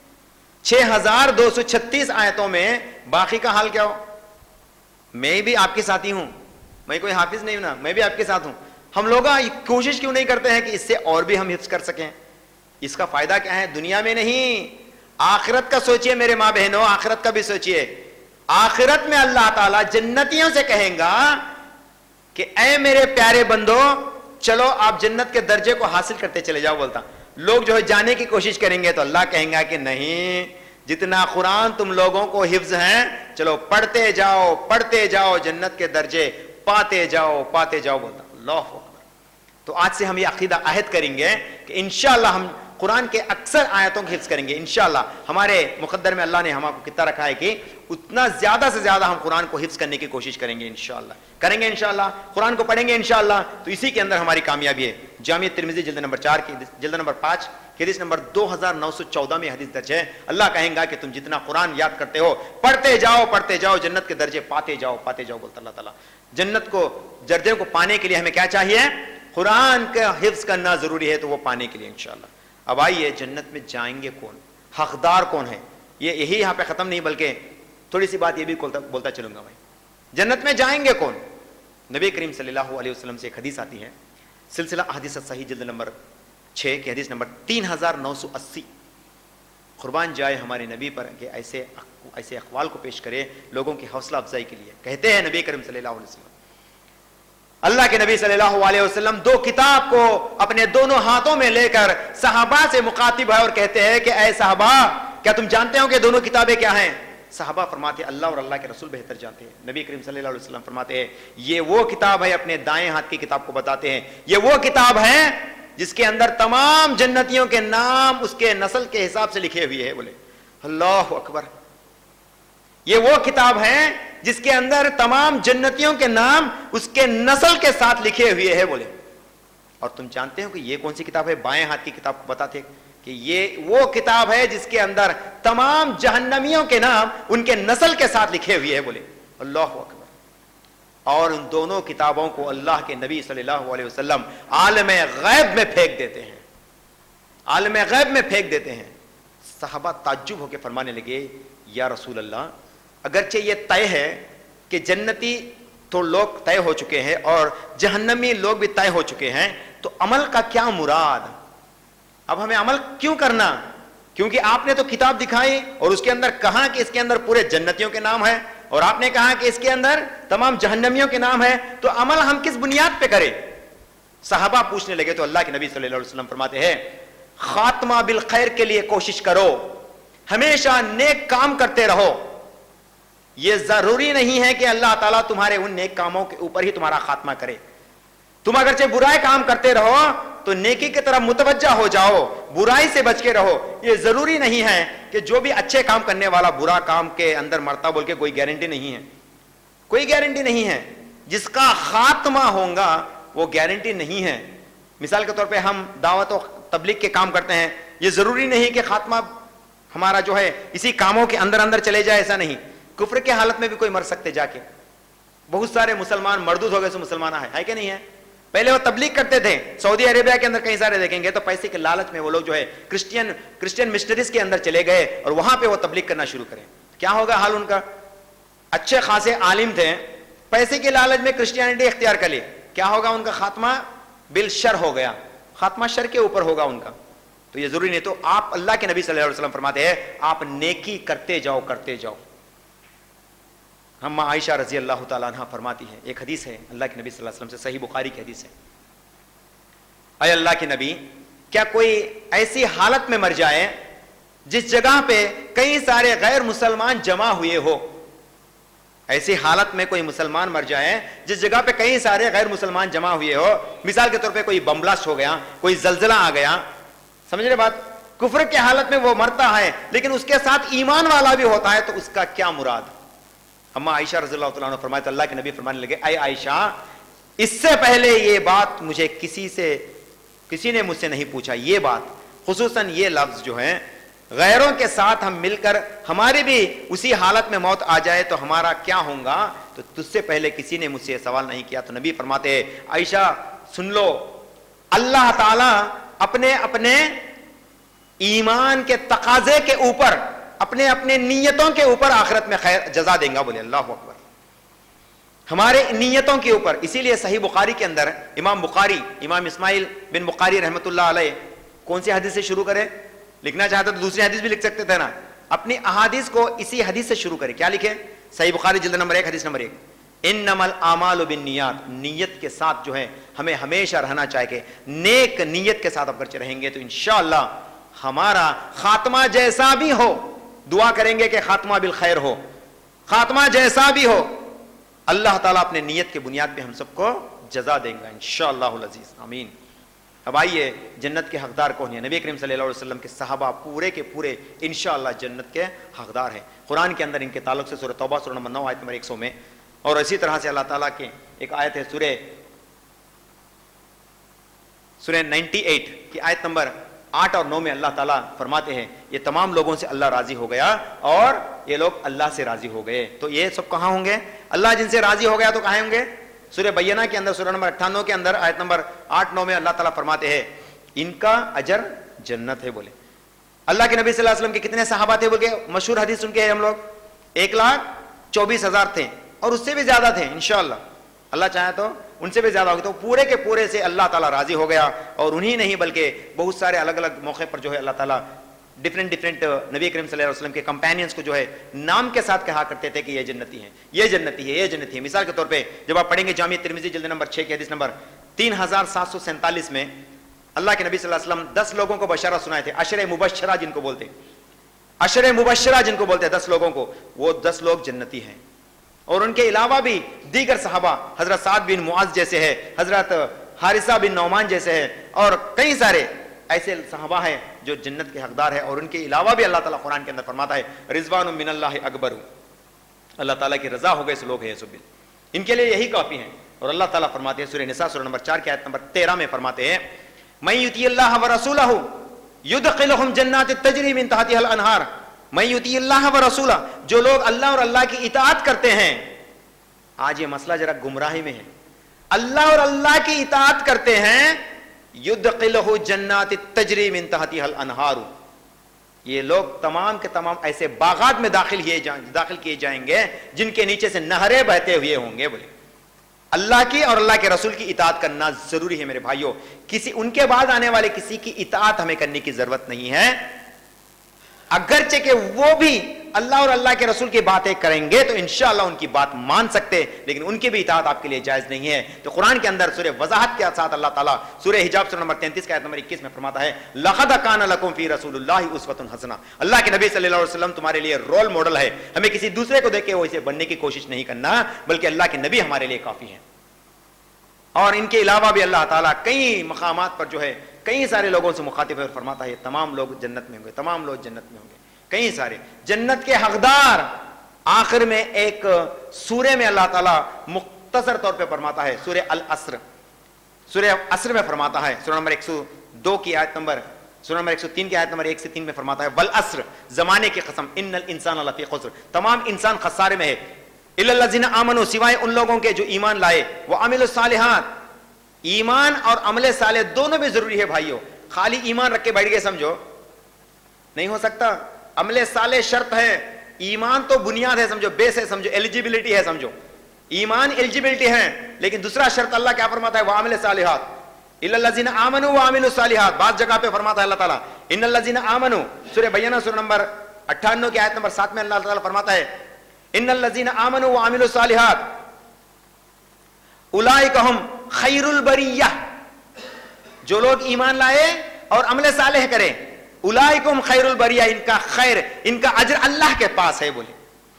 6236 आयतों में बाकी का हाल क्या हो? मैं भी आपके साथी हूं, मैं कोई हाफिज नहीं हूं ना, मैं भी आपके साथ हूं। हम लोग कोशिश क्यों नहीं करते हैं कि इससे और भी हम हिफ्ज कर सकें? इसका फायदा क्या है? दुनिया में नहीं, आखिरत का सोचिए मेरे माँ बहनों, आखिरत का भी सोचिए। आखिरत में अल्लाह ताला जन्नतियों से कहेगा कि ऐ मेरे प्यारे बंदो, चलो आप जन्नत के दर्जे को हासिल करते चले जाओ। बोलता लोग जो है जाने की कोशिश करेंगे तो अल्लाह कहेगा कि नहीं, जितना कुरान तुम लोगों को हिफ्ज है, चलो पढ़ते जाओ, जन्नत के दर्जे पाते जाओ बोलता। अल्लाह अकबर। तो आज से हम ये अकीदा अहद करेंगे कि इंशाअल्लाह हम कुरान के अक्सर आयतों को हिफ्ज करेंगे इंशाअल्लाह। हमारे मुकद्दर में अल्लाह ने हमको कितना रखा है कि उतना ज्यादा से ज्यादा हम कुरान को हिफ्ज करने की कोशिश करेंगे इंशाअल्लाह, कुरान को पढ़ेंगे इंशाअल्लाह। तो इसी के अंदर हमारी कामयाबी है। जामिया तिरमिज़ी जिल्द नंबर 4 की जिल्द नंबर 5 की हदीस नंबर 2914 में हदीस दर्ज है। अल्लाह कहेगा कि तुम जितना कुरान याद करते हो, पढ़ते जाओ, जन्नत के दर्जे पाते जाओ बोलता अल्लाह ताला। जन्नत को दर्जे को पाने के लिए हमें क्या चाहिए? कुरान का हिफ्ज करना जरूरी है, तो वो पाने के लिए इंशाअल्लाह। अब आइए, जन्नत में जाएंगे कौन, हकदार कौन है? ये यही यहाँ पे खत्म नहीं, बल्कि थोड़ी सी बात ये भी बोलता चलूंगा भाई। जन्नत में जाएंगे कौन? नबी करीम सल्लल्लाहु अलैहि वसल्लम से एक हदीस आती है, सिलसिला अहदीस सही जिल्द नंबर 6 की हदीस नंबर 3980। कुर्बान जाए हमारे नबी पर कि ऐसे अक़वाल को पेश करे लोगों की हौसला अफजाई के लिए। कहते हैं नबी करीम सल्लल्लाहु अलैहि वसल्लम, اللہ کے نبی صلی اللہ علیہ وسلم دو کتاب کو اپنے دونوں ہاتھوں میں لے کر صحابہ سے مخاطب ہے اور کہتے ہیں کہ اے صحابہ، کیا تم جانتے ہو کہ دونوں کتابیں کیا ہیں؟ صحابہ فرماتے ہیں اللہ اور اللہ کے رسول بہتر جانتے ہیں۔ نبی کریم صلی اللہ علیہ وسلم فرماتے ہیں یہ وہ کتاب ہے، اپنے دائیں ہاتھ کی کتاب کو بتاتے ہیں، یہ وہ کتاب ہے جس کے اندر تمام جنتیوں کے نام اس کے نسل کے حساب سے لکھے ہوئے ہیں۔ بولے اللہ اکبر، یہ وہ کتاب ہے جس کے اندر تمام جنتیوں کے نام اس کے نسل کے ساتھ لکھے ہوئے ہیں۔ بولے اور تم جانتے ہو کہ یہ کون سی کتاب ہے؟ بائیں ہاتھ کی کتاب کو بتاتے کہ یہ وہ کتاب ہے جس کے اندر تمام جہنمیوں کے نام ان کے نسل کے ساتھ لکھے ہوئے ہیں۔ بولے اللہ اکبر، اور ان دونوں کتابوں کو اللہ کے نبی صلی اللہ علیہ وسلم عالم غیب میں پھینک دیتے ہیں، عالم غیب میں پھینک دیتے ہیں۔ صحابہ تعجب ہو کے فرمانے لگے یا رسول اللہ، اگرچہ یہ طے ہے کہ جنتی تو لوگ طے ہو چکے ہیں اور جہنمی لوگ بھی طے ہو چکے ہیں، تو عمل کا کیا مراد؟ اب ہمیں عمل کیوں کرنا؟ کیونکہ آپ نے تو کتاب دکھائی اور اس کے اندر کہا کہ اس کے اندر پورے جنتیوں کے نام ہے، اور آپ نے کہا کہ اس کے اندر تمام جہنمیوں کے نام ہے، تو عمل ہم کس بنیاد پہ کریں؟ صحابہ پوچھنے لگے تو اللہ کے نبی صلی اللہ علیہ وسلم فرماتے ہیں خاتمہ بالخیر کے لیے کوشش کرو، ہمیشہ نیک کام کرتے رہو۔ یہ ضروری نہیں ہے کہ اللہ تعالیٰ تمہارے ان نیک کاموں کے اوپر ہی تمہارا خاتمہ کرے۔ تم اگرچہ برائے کام کرتے رہو تو نیکی کی طرف متوجہ ہو جاؤ، برائی سے بچ کے رہو۔ یہ ضروری نہیں ہے کہ جو بھی اچھے کام کرنے والا برا کام کے اندر مرتا بول کے کوئی گارنٹی نہیں ہے، کوئی گارنٹی نہیں ہے۔ جس کا خاتمہ ہوگا وہ گارنٹی نہیں ہے۔ مثال کے طور پہ ہم دعوت و تبلیغ کے کام کرتے ہیں، یہ ضروری نہیں کہ خاتمہ ہمارا جو ہے اسی کاموں کے اندر اندر چلے جائے، ایسا نہیں۔ کفر کے حالت میں بھی کوئی مر سکتے جا کے۔ بہت سارے مسلمان مردود ہو گئے سو مسلمان ہے کہ نہیں ہے؟ پہلے وہ تبلیغ کرتے تھے، سعودی عربیہ کے اندر کئی سارے دیکھیں گے تو پیسے کے لالچ میں وہ لوگ جو ہے کرسچین مسٹریز کے اندر چلے گئے اور وہاں پہ وہ تبلیغ کرنا شروع کریں۔ کیا ہوگا حال ان کا؟ اچھے خاصے عالم تھے، پیسے کے لالچ میں کرسچینٹی اختیار کر لی، کیا ہوگا ان کا خاتمہ؟ بالشر ہو گیا، خاتمہ شر کے اوپر ہوگا ان کا۔ تو یہ ضروری نہیں۔ تو آپ اللہ کے نبی صلی اللہ علیہ وسلم فرماتے ہیں آپ نیکی کرتے جاؤ کرتے جاؤ۔ ہم عائشہ رضی اللہ تعالیٰ عنہ فرماتی ہے، ایک حدیث ہے اللہ کے نبی صلی اللہ علیہ وسلم سے، صحیح بخاری کی حدیث ہے، اے اللہ کے نبی کیا کوئی ایسی حالت میں مر جائے جس جگہ پہ کئی سارے غیر مسلمان جمع ہوئے ہو؟ ایسی حالت میں کوئی مسلمان مر جائے جس جگہ پہ کئی سارے غیر مسلمان جمع ہوئے ہو، مثال کے طور پہ کوئی بم بلاسٹ ہو گیا، کوئی زلزلہ آ گیا، سمجھ رہے بات؟ کفر کے حالت میں وہ مرتا ہے لیکن اس کے ساتھ ایمان والا بھی ہوتا ہے، تو اس کا کیا مراد؟ اما عائشہ رضی اللہ تعالیٰ عنہ فرمائے تو اللہ کے نبی فرمانے لگے اے عائشہ اس سے پہلے یہ بات مجھے کسی نے مجھ سے نہیں پوچھا، یہ بات خصوصاً یہ لفظ جو ہے غیروں کے ساتھ ہم مل کر ہماری بھی اسی حالت میں موت آ جائے تو ہمارا کیا ہوگا، تو تجھ سے پہلے کسی نے مجھ سے سوال نہیں کیا۔ تو نبی فرماتے ہیں عائشہ سن لو، اللہ تعالیٰ اپنے اپنے ایمان کے تقاضے کے اوپر، اپنے اپنے نیتوں کے اوپر آخرت میں خیر جزا دیں گا۔ بولے اللہ اکبر، ہمارے نیتوں کے اوپر۔ اسی لیے صحیح بخاری کے اندر امام بخاری، امام اسماعیل بن بخاری رحمۃ اللہ علیہ کون سی حدیث سے شروع کرے؟ لکھنا چاہتا تو دوسری حدیث بھی لکھ سکتے تھے نا، اپنی احادیث کو اسی حدیث سے شروع کرے۔ کیا لکھے؟ صحیح بخاری جلد نمبر 1 حدیث نمبر 1، انما الاعمال بالنیات، نیت کے ساتھ جو ہے ہمیں ہمیشہ رہنا چاہیے کہ نیک نیت کے ساتھ اگر رہیں گے تو انشاءاللہ ہمارا خاتمہ جیسا بھی ہو، دعا کریں گے کہ خاتمہ بالخیر ہو، خاتمہ جیسا بھی ہو، اللہ تعالیٰ اپنے نیت کے بنیاد پہ ہم سب کو جزا دیں گا انشاءاللہ العزیز، آمین۔ اب آئیے جنت کے حقدار کون ہیں؟ نبی کریم صلی اللہ علیہ وسلم کے صحابہ پورے کے پورے انشاءاللہ جنت کے حقدار ہیں۔ قرآن کے اندر ان کے تعلق سے سورہ توبہ سورہ نمبر 9 آیت نمبر 100 میں، اور اسی طرح سے اللہ تعالیٰ کے ایک آیت ہے سورہ 98 کی آیت نمبر 8 اور 9 میں اللہ تعالیٰ فرماتے ہیں یہ تمام لوگوں سے اللہ راضی ہو گیا اور یہ لوگ اللہ سے راضی ہو گئے۔ تو یہ سب کہاں ہوں گے؟ اللہ جن سے راضی ہو گیا تو کہاں ہوں گے؟ سورہ بینہ کے اندر سورہ نمبر 98 کے اندر آیت نمبر 8-9 میں اللہ تعالیٰ فرماتے ہیں ان کا اجر جنت ہے۔ بولے اللہ کے نبی صلی اللہ علیہ وسلم کے کتنے صحابہ تھے؟ بولے مشہور حدیث سن کے ہم لوگ 1,24,000 تھے اور اس سے بھی زیادہ تھے انشاءاللہ، اللہ چاہے تو ان سے بھی زیادہ ہوگی۔ تو پورے کے پورے سے اللہ تعالیٰ راضی ہو گیا، اور انہی نہیں بلکہ بہت سارے الگ الگ موقع پر جو ہے اللہ تعالیٰ ڈفرینٹ نبی کریم صلی اللہ علیہ وسلم کے کمپینینز کو جو ہے نام کے ساتھ کہا کرتے تھے کہ یہ جنتی ہیں، یہ جنتی ہے، یہ جنتی ہے. مثال کے طور پہ جب آپ پڑھیں گے جامع ترمذی جلد نمبر 6 کی حدیث نمبر 3747 میں اللہ کے نبی صلی اللہ علیہ وسلم 10 لوگوں کو بشارہ سنائے تھے، عشر مبشرہ جن کو بولتے، عشر مبشرہ جن کو بولتے ہیں 10 لوگوں کو، وہ 10 لوگ جنتی ہیں. اور ان کے علاوہ بھی دیگر صحابہ، حضرت سعد بن معاذ جیسے ہے، حضرت حارثہ بن نعمان جیسے ہے، اور کئی سارے ایسے صحابہ ہیں جو جنت کے حقدار ہیں. اور ان کے علاوہ بھی اللہ تعالیٰ قرآن کے اندر فرماتا ہے رضوان من اللہ اکبر، اللہ تعالیٰ کی رضا ہو گئے اس لوگ ہیں سب، ان کے لیے یہی کافی ہیں. اور اللہ تعالیٰ فرماتے ہیں سورہ نساء سورہ نمبر 4 کی آیت نمبر 13 میں فرماتے ہیں من یطیع اللہ ورسولہ یدخلہم جنات تجری من تحتہا الانہار. من یطیع اللہ ورسولہ، جو لوگ اللہ اور اللہ کی اطاعت کرتے ہیں. آج یہ مسئلہ ذرا گمراہی میں ہے. اللہ اور اللہ کی اطاعت کرتے ہیں، یدخلہ جنات تجری من تحتہا الانہار، یہ لوگ تمام کے تمام ایسے باغات میں داخل کیے جائیں گے جن کے نیچے سے نہریں بہتے ہوئے ہوں گے. بولے اللہ کی اور اللہ کے رسول کی اطاعت کرنا ضروری ہے میرے بھائیوں. ان کے بعد آنے والے کسی کی اطاعت ہمیں کرنے کی ضرورت نہیں ہے، اگرچہ کہ وہ بھی اللہ اور اللہ کے رسول کی باتیں کریں گے تو انشاءاللہ ان کی بات مان سکتے، لیکن ان کی بھی اطاعت آپ کے لیے جائز نہیں ہے. تو قرآن کے اندر سورہ وضاحت کے ساتھ اللہ تعالیٰ سورہ حجاب سورہ نمبر 33 کا آیت نمبر 21 میں فرماتا ہے لَقَدْ كَانَ لَكُمْ فِي رَسُولِ اللَّهِ أُسْوَةٌ حَسَنَةٌ. اللہ کے نبی صلی اللہ علیہ وسلم تمہارے لیے رول ماڈل ہے. ہمیں کسی دوسرے کو دیکھ کے وہ اسے بننے کی کوشش نہیں کرنا، بلکہ اللہ کے نبی ہمارے لیے کافی ہیں. اور ان کے علاوہ بھی اللہ تعالیٰ کئی مقامات پر جو ہے کئی سارے لوگوں سے مخاطب ہے اور فرماتا ہے تمام لوگ جنت میں ہوں گے، تمام لوگ جنت میں ہوں گے. کئی سارے جنت کے حقدار. آخر میں ایک سورہ میں اللہ تعالیٰ مختصر طور پہ فرماتا ہے سورہ العصر، سورہ عصر میں فرماتا ہے سورہ نمبر 102 کی آیت نمبر، سورہ نمبر 103 کی آیت نمبر 1 سے 3 میں فرماتا ہے والعصر، زمانے کی قسم، ان الانسان لفی خسر، تمام انسان خسارے میں ہے، الا الذین آمنوا، سوائے ان لوگوں کے جو ایمان لائے، وعملوا الصالحات. ایمان اور عمل صالح دونوں بھی ضروری ہے بھائیوں. خالی ایمان رکھ کے بیٹھ گئے سمجھو نہیں ہو سکتا. عمل صالح شرط ہے، ایمان تو بنیاد ہے سمجھو، بیس ہے سمجھو، ایلیجیبلٹی ہے سمجھو. ایمان ایلیجیبلٹی ہے، لیکن دوسرا شرط اللہ کیا فرماتا ہے وعمل صالحات، الا الذین آمنوا وعملوا الصالحات. بعض جگہ پہ فرماتا ہے اللہ تعالیٰ ان الذین آمنوا، سورہ بینہ سورہ نمبر 98 کی آیت نمبر 7 میں اللہ تعالیٰ فرماتا ہے ان الذین آمنوا وعملوا الصالحات اولئک ھم خیر البریہ. جو لوگ ایمان لائے اور عمل صالح کرے، اولئک ھم خیر البریہ، ان کا خیر، ان کا اجر اللہ کے پاس ہے. بولے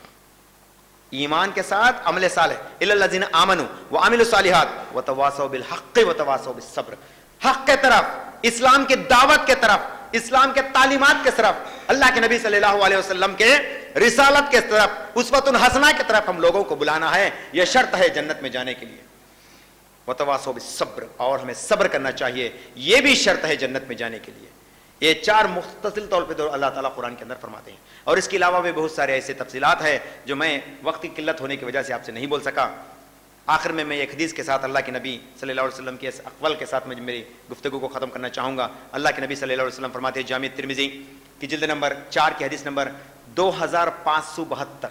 ایمان کے ساتھ عمل صالح، الا الذین آمنوا وعملوا الصالحات وتواصوا بالحق وتواصوا بالصبر. حق کے طرف، اسلام کی دعوت کے طرف، اسلام کے تعلیمات کے طرف، اللہ کے نبی صلی اللہ علیہ وسلم کے رسالت کے طرف، اسوۃ حسنہ کی طرف ہم لوگوں کو بلانا ہے. یہ شرط ہے جنت میں جانے کے لیے. وتواصوا بالصبر، اور ہمیں صبر کرنا چاہیے، یہ بھی شرط ہے جنت میں جانے کے لیے. یہ 4 مختصر طور پہ اللہ تعالیٰ قرآن کے اندر فرماتے ہیں. اور اس کے علاوہ بھی بہت سارے ایسے تفصیلات ہیں جو میں وقت کی قلت ہونے کی وجہ سے آپ سے نہیں بول سکا. آخر میں ایک حدیث کے ساتھ اللہ کے نبی صلی اللہ علیہ وسلم کے اس اقوال کے ساتھ میں میری گفتگو کو ختم کرنا چاہوں گا. اللہ کے نبی صلی اللہ علیہ وسلم فرماتے ہیں جامع ترمذی کی جلد نمبر 4 کی حدیث نمبر 2572.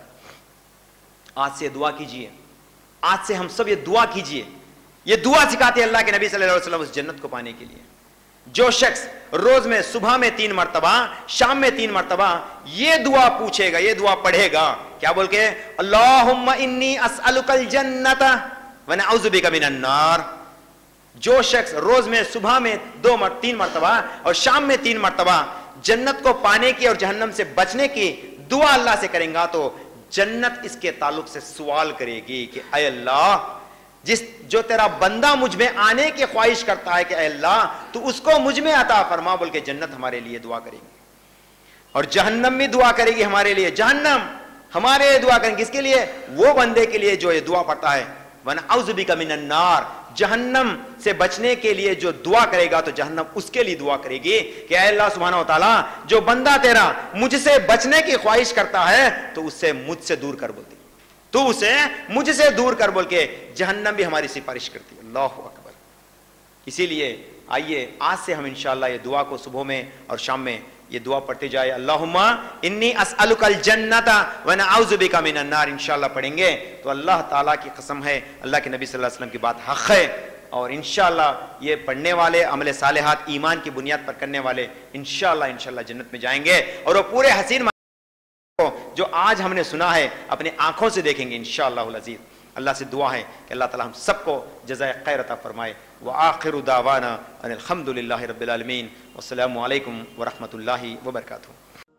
آج سے دعا کیجئے، آج سے ہم سب یہ دعا کیجئے. یہ دعا سکھاتے ہیں اللہ کے نبی صلی اللہ علیہ وسلم اس جنت کو پانے کے لیے. جو شخص روز میں صبح میں 3 مرتبہ، شام میں 3 مرتبہ یہ دعا پوچھے گا، یہ دعا پڑھے گا، کیا بول کے اللہم انی اسألک الجنت ونعوذ بک من النار. جو شخص روز میں صبح میں 3 مرتبہ اور شام میں 3 مرتبہ جنت کو پانے کی اور جہنم سے بچنے کی دعا اللہ سے کریں گا تو جنت اس کے تعلق سے سوال کرے گی کہ اے اللہ، جو تیرا بندہ مجھ میں آنے کی خواہش کرتا ہے کہ اے اللہ تو اس کو مجھ میں عطا فرما، بول کے جنت ہمارے لیے دعا کرے گی. اور جہنم بھی دعا کرے گی ہمارے لیے، جہنم ہمارے لیے دعا کریں گے. کس کے لیے؟ وہ بندے کے لیے جو یہ دعا پڑھتا ہے وَنَعُوذُ بِكَ مِنَ النَّارِ، جہنم سے بچنے کے لیے جو دعا کرے گا تو جہنم اس کے لیے دعا کرے گی کہ اے اللہ سبحانہ و تعالیٰ جو بندہ تیرا مجھ سے بچنے کی خواہش کرتا ہے تو اس سے مجھ سے دور کر، بولتی تو اسے مجھ سے دور کر، بول کے جہنم بھی ہماری سفارش کرتی ہے. اللہ اکبر. اسی لیے آئیے آج سے ہم انشاءاللہ یہ دعا کو صبح میں اور شام میں یہ دعا پڑھتے جائے. اللہم انی اسألک الجنت ونعوذ بک من النار. انشاءاللہ پڑھیں گے تو اللہ تعالیٰ کی قسم ہے، اللہ کے نبی صلی اللہ علیہ وسلم کی بات حق ہے، اور انشاءاللہ یہ پڑھنے والے عمل صالحات ایمان کی بنیاد پر کرنے والے انشاءاللہ جنت میں جائیں گے، اور وہ پورے حسین جو آج ہم نے سنا ہے اپنے آنکھوں سے دیکھیں گے انشاءاللہ العزیز۔ اللہ سے دعا ہے کہ اللہ تعالی ہم سب کو جزائے خیر عطا فرمائے۔ وآخر دعوانا ان الحمد للہ رب العالمین، والسلام علیکم ورحمۃ اللہ وبرکاتہ۔